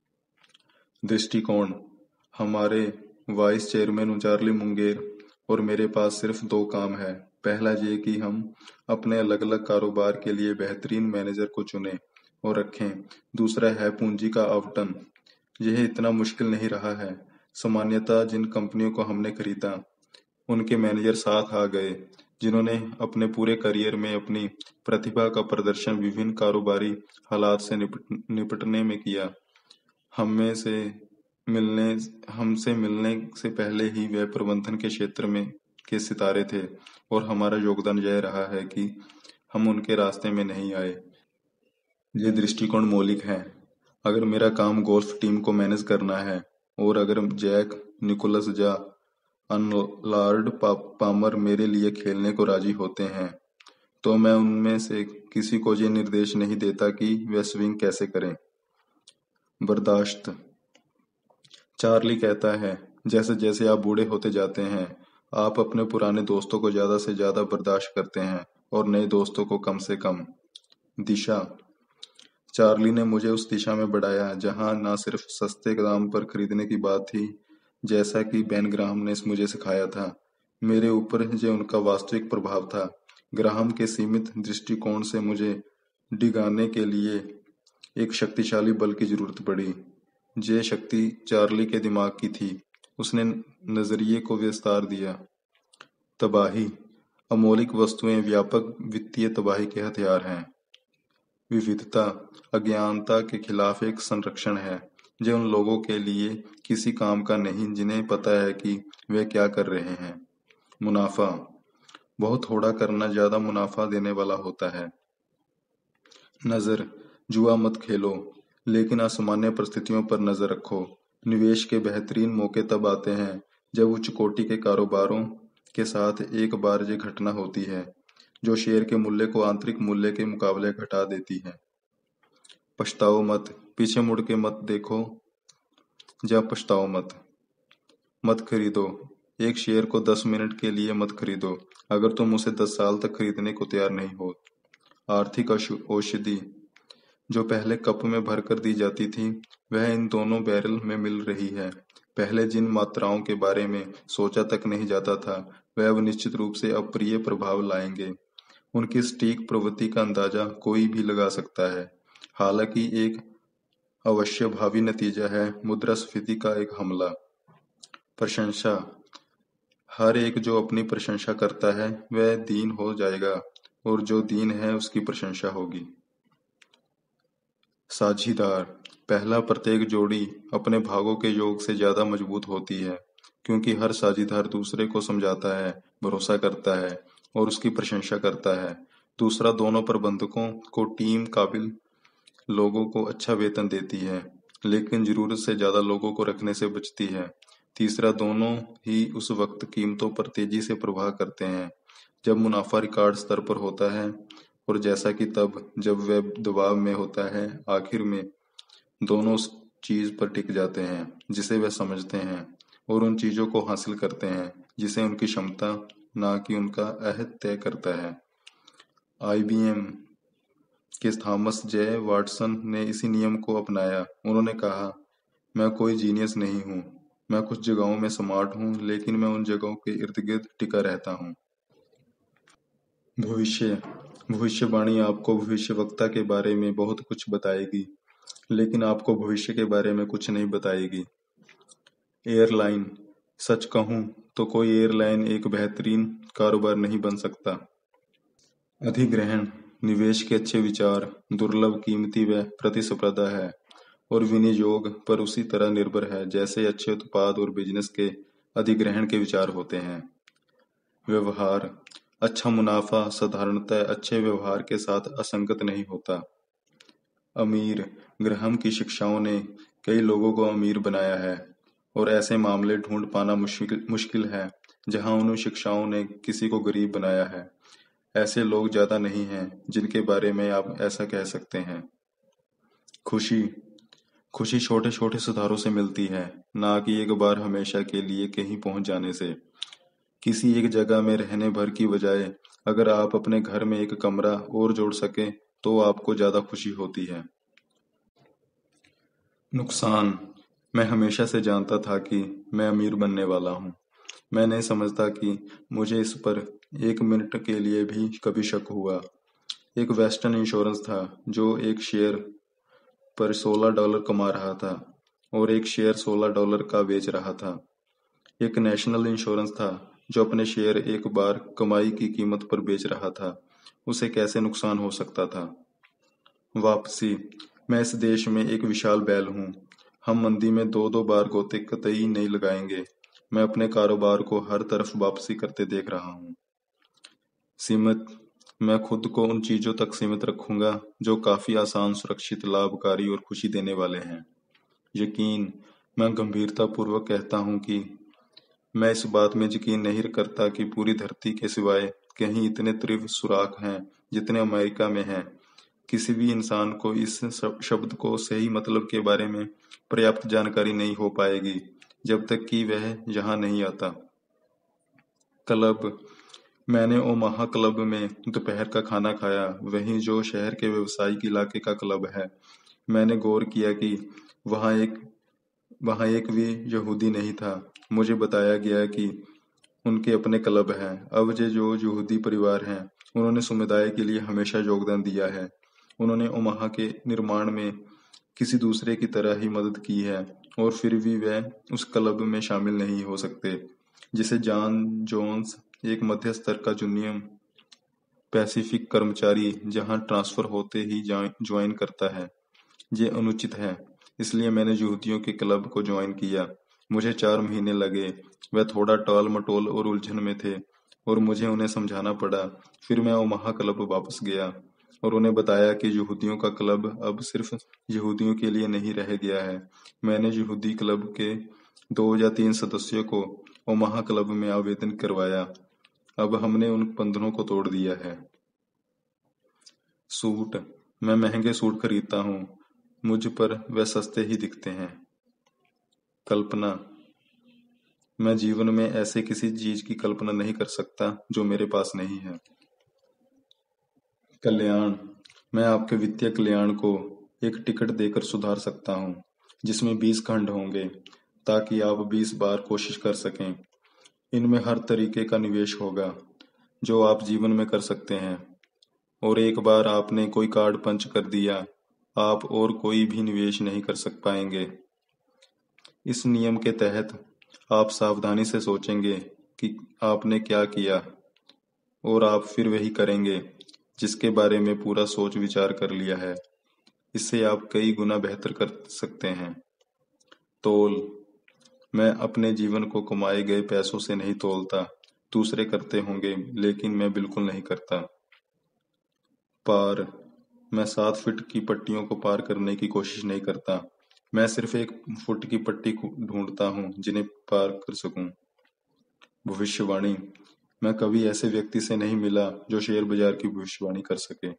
दृष्टिकोण। हमारे वाइस चेयरमैन चार्ली मुंगेर और मेरे पास सिर्फ दो काम है। पहला ये कि हम अपने अलग अलग कारोबार के लिए बेहतरीन मैनेजर को चुनें और रखें। दूसरा है पूंजी का आवंटन। यह इतना मुश्किल नहीं रहा है। सामान्यतः जिन कंपनियों को हमने खरीदा, उनके मैनेजर साथ आ गए जिन्होंने अपने पूरे करियर में अपनी प्रतिभा का प्रदर्शन विभिन्न कारोबारी हालात से निपट, निपटने में किया। हमें से मिलने हमसे मिलने से पहले ही वे प्रबंधन के क्षेत्र में के सितारे थे और हमारा योगदान यह रहा है कि हम उनके रास्ते में नहीं आए। ये दृष्टिकोण मौलिक है। अगर मेरा काम गोल्फ टीम को मैनेज करना है और अगर जैक निकोलस या अनलार्ड पा, पामर मेरे लिए खेलने को राजी होते हैं, तो मैं उनमें से किसी को ये निर्देश नहीं देता कि वे स्विंग कैसे करें। बर्दाश्त। चार्ली कहता है, जैसे जैसे आप बूढ़े होते जाते हैं, आप अपने पुराने दोस्तों को ज्यादा से ज्यादा बर्दाश्त करते हैं और नए दोस्तों को कम से कम। दिशा। चार्ली ने मुझे उस दिशा में बढ़ाया जहां न सिर्फ सस्ते दाम पर खरीदने की बात थी, जैसा कि बेन ग्राहम ने मुझे सिखाया था। मेरे ऊपर जो उनका वास्तविक प्रभाव था। ग्राहम के सीमित दृष्टिकोण से मुझे डिगाने के लिए एक शक्तिशाली बल की जरूरत पड़ी। ये शक्ति चार्ली के दिमाग की थी। उसने नजरिए को विस्तार दिया। तबाही। अमौलिक वस्तुएं व्यापक वित्तीय तबाही के हथियार हैं। विविधता अज्ञानता के खिलाफ एक संरक्षण है जो उन लोगों के लिए किसी काम का नहीं जिन्हें पता है कि वे क्या कर रहे हैं। मुनाफा। बहुत थोड़ा करना ज्यादा मुनाफा देने वाला होता है। नजर। जुआ मत खेलो, लेकिन असामान्य परिस्थितियों पर नजर रखो। निवेश के बेहतरीन मौके तब आते हैं जब उच्च कोटि के कारोबारों के साथ एक बार ये घटना होती है जो शेयर के मूल्य को आंतरिक मूल्य के मुकाबले घटा देती है। पछताओ मत, पीछे मुड़ के मत देखो या पछताओ मत। मत खरीदो। एक शेयर को दस मिनट के लिए मत खरीदो अगर तुम उसे दस साल तक खरीदने को तैयार नहीं हो। आर्थिक औषधि जो पहले कप में भरकर दी जाती थी, वह इन दोनों बैरल में मिल रही है। पहले जिन मात्राओं के बारे में सोचा तक नहीं जाता था, वह अब निश्चित रूप से अप्रिय प्रभाव लाएंगे। उनकी सटीक प्रवृत्ति का अंदाजा कोई भी लगा सकता है। हालांकि एक अवश्य भावी नतीजा है मुद्रास्फीति का एक हमला। प्रशंसा। हर एक जो अपनी प्रशंसा करता है वह दीन हो जाएगा और जो दीन है उसकी प्रशंसा होगी। साझीदार। पहला प्रत्येक जोड़ी अपने भागों के योग से ज्यादा मजबूत होती है क्योंकि हर साझीदार दूसरे को समझाता है, भरोसा करता है और उसकी प्रशंसा करता है। दूसरा, दोनों प्रबंधकों को टीम काबिल लोगों को अच्छा वेतन देती है, लेकिन जरूरत से ज्यादा लोगों को रखने से बचती है। तीसरा, दोनों ही उस वक्त कीमतों पर तेजी से प्रवाह करते हैं जब मुनाफा रिकॉर्ड स्तर पर होता है और जैसा कि तब जब वह दबाव में होता है। आखिर में दोनों उस चीज पर टिक जाते हैं जिसे वह समझते हैं और उन चीजों को हासिल करते हैं जिसे उनकी क्षमता ना कि उनका अहद तय करता है। आई बी एम कि थॉमस जे वाटसन ने इसी नियम को अपनाया। उन्होंने कहा, मैं कोई जीनियस नहीं हूँ। मैं कुछ जगहों में स्मार्ट हूँ, लेकिन मैं उन जगहों के इर्द-गिर्द टिका रहता हूँ। भविष्य भविष्यवाणी आपको भविष्यवक्ता के बारे में बहुत कुछ बताएगी, लेकिन आपको भविष्य के बारे में कुछ नहीं बताएगी। एयरलाइन सच कहूँ तो कोई एयरलाइन एक बेहतरीन कारोबार नहीं बन सकता। अधिग्रहण निवेश के अच्छे विचार, दुर्लभ, कीमती व प्रतिस्पर्धा है और विनियोग पर उसी तरह निर्भर है जैसे अच्छे उत्पाद और बिजनेस के अधिग्रहण के विचार होते हैं। व्यवहार अच्छा मुनाफा साधारणतः अच्छे व्यवहार के साथ असंगत नहीं होता। अमीर ग्रहम की शिक्षाओं ने कई लोगों को अमीर बनाया है और ऐसे मामले ढूंढ पाना मुश्किल मुश्किल है जहां उन शिक्षाओं ने किसी को गरीब बनाया है। ऐसे लोग ज्यादा नहीं हैं जिनके बारे में आप ऐसा कह सकते हैं। खुशी खुशी छोटे छोटे सुधारों से मिलती है, ना कि एक बार हमेशा के लिए कहीं पहुंच जाने से। किसी एक जगह में रहने भर की बजाय अगर आप अपने घर में एक कमरा और जोड़ सकें तो आपको ज्यादा खुशी होती है। नुकसान मैं हमेशा से जानता था कि मैं अमीर बनने वाला हूँ। मैं नहीं समझता कि मुझे इस पर एक मिनट के लिए भी कभी शक हुआ। एक वेस्टर्न इंश्योरेंस था जो एक शेयर पर सोलह डॉलर कमा रहा था और एक शेयर सोलह डॉलर का बेच रहा था। एक नेशनल इंश्योरेंस था जो अपने शेयर एक बार कमाई की कीमत पर बेच रहा था। उसे कैसे नुकसान हो सकता था? वापसी मैं इस देश में एक विशाल बैल हूँ। हम मंदी में दो दो बार गोते कतई नहीं लगाएंगे। मैं अपने कारोबार को हर तरफ वापसी करते देख रहा हूँ। सीमित मैं खुद को उन चीजों तक सीमित रखूंगा जो काफी आसान, सुरक्षित, लाभकारी और खुशी देने वाले हैं। यकीन मैं गंभीरतापूर्वक कहता हूँ कि मैं इस बात में यकीन नहीं करता कि पूरी धरती के सिवाय कहीं इतने तीव्र सुराख हैं जितने अमेरिका में हैं। किसी भी इंसान को इस शब्द को सही मतलब के बारे में पर्याप्त जानकारी नहीं हो पाएगी जब तक कि वह यहाँ नहीं आता। क्लब मैंने ओमाहा क्लब में दोपहर का खाना खाया, वही जो शहर के व्यवसायिक इलाके का क्लब है। मैंने गौर किया कि वहाँ एक वहाँ एक भी यहूदी नहीं था। मुझे बताया गया कि उनके अपने क्लब हैं। अब ये जो यहूदी परिवार हैं, उन्होंने समुदाय के लिए हमेशा योगदान दिया है। उन्होंने ओमाहा के निर्माण में किसी दूसरे की तरह ही मदद की है और फिर भी वह उस क्लब में शामिल नहीं हो सकते जिसे जॉन जोन्स, एक मध्य स्तर का यूनियन पैसिफिक कर्मचारी, जहां ट्रांसफर होते ही ज्वाइन करता है। ये अनुचित है, इसलिए मैंने यहूदियों के क्लब को ज्वाइन किया। मुझे चार महीने लगे। वह थोड़ा टाल मटोल और उलझन में थे और मुझे उन्हें समझाना पड़ा। फिर मैं ओमाहा क्लब वापस गया और उन्हें बताया कि यहूदियों का क्लब अब सिर्फ यहूदियों के लिए नहीं रह गया है। मैंने यहूदी क्लब के दो या तीन सदस्यों को ओमाहा क्लब में आवेदन करवाया। अब हमने उन बंधनों को तोड़ दिया है। सूट मैं महंगे सूट खरीदता हूँ, मुझ पर वे सस्ते ही दिखते हैं। कल्पना मैं जीवन में ऐसे किसी चीज की कल्पना नहीं कर सकता जो मेरे पास नहीं है। कल्याण मैं आपके वित्तीय कल्याण को एक टिकट देकर सुधार सकता हूँ जिसमें बीस खंड होंगे ताकि आप बीस बार कोशिश कर सकें। इनमें हर तरीके का निवेश होगा जो आप जीवन में कर सकते हैं और एक बार आपने कोई कार्ड पंच कर दिया, आप और कोई भी निवेश नहीं कर सक पाएंगे। इस नियम के तहत आप सावधानी से सोचेंगे कि आपने क्या किया और आप फिर वही करेंगे जिसके बारे में पूरा सोच विचार कर लिया है। इससे आप कई गुना बेहतर कर सकते हैं। तोल मैं अपने जीवन को कमाए गए पैसों से नहीं तोलता। दूसरे करते होंगे लेकिन मैं बिल्कुल नहीं करता। पार मैं सात फीट की पट्टियों को पार करने की कोशिश नहीं करता। मैं सिर्फ एक फुट की पट्टी ढूंढता हूँ जिन्हें पार कर सकूं। भविष्यवाणी मैं कभी ऐसे व्यक्ति से नहीं मिला जो शेयर बाजार की भविष्यवाणी कर सके।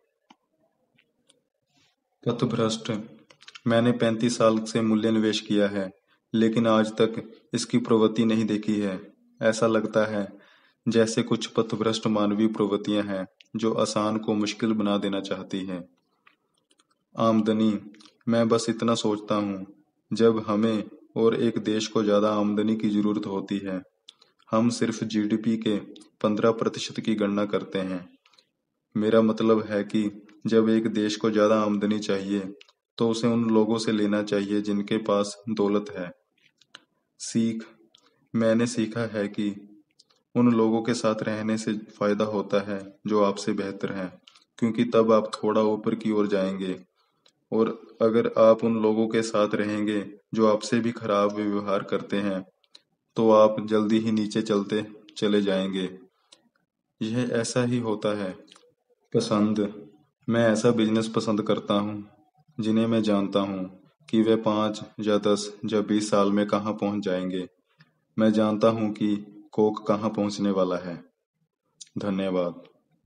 पथभ्रष्ट मैंने पैंतीस साल से मूल्य निवेश किया है लेकिन आज तक इसकी प्रवृत्ति नहीं देखी है। ऐसा लगता है जैसे कुछ पथभ्रष्ट मानवीय प्रवृत्तियां हैं जो आसान को मुश्किल बना देना चाहती हैं। आमदनी, मैं बस इतना सोचता हूँ, जब हमें और एक देश को ज़्यादा आमदनी की ज़रूरत होती है, हम सिर्फ जी डी पी के पंद्रह प्रतिशत की गणना करते हैं। मेरा मतलब है कि जब एक देश को ज़्यादा आमदनी चाहिए, तो उसे उन लोगों से लेना चाहिए जिनके पास दौलत है। सीख, मैंने सीखा है कि उन लोगों के साथ रहने से फायदा होता है जो आपसे बेहतर हैं, क्योंकि तब आप थोड़ा ऊपर की ओर जाएंगे। और अगर आप उन लोगों के साथ रहेंगे जो आपसे भी खराब व्यवहार करते हैं, तो आप जल्दी ही नीचे चलते चले जाएंगे। यह ऐसा ही होता है। पसंद, मैं ऐसा बिजनेस पसंद करता हूँ जिन्हें मैं जानता हूँ कि वे पाँच या दस या बीस साल में कहाँ पहुँच जाएंगे। मैं जानता हूँ कि कोक कहाँ पहुँचने वाला है। धन्यवाद।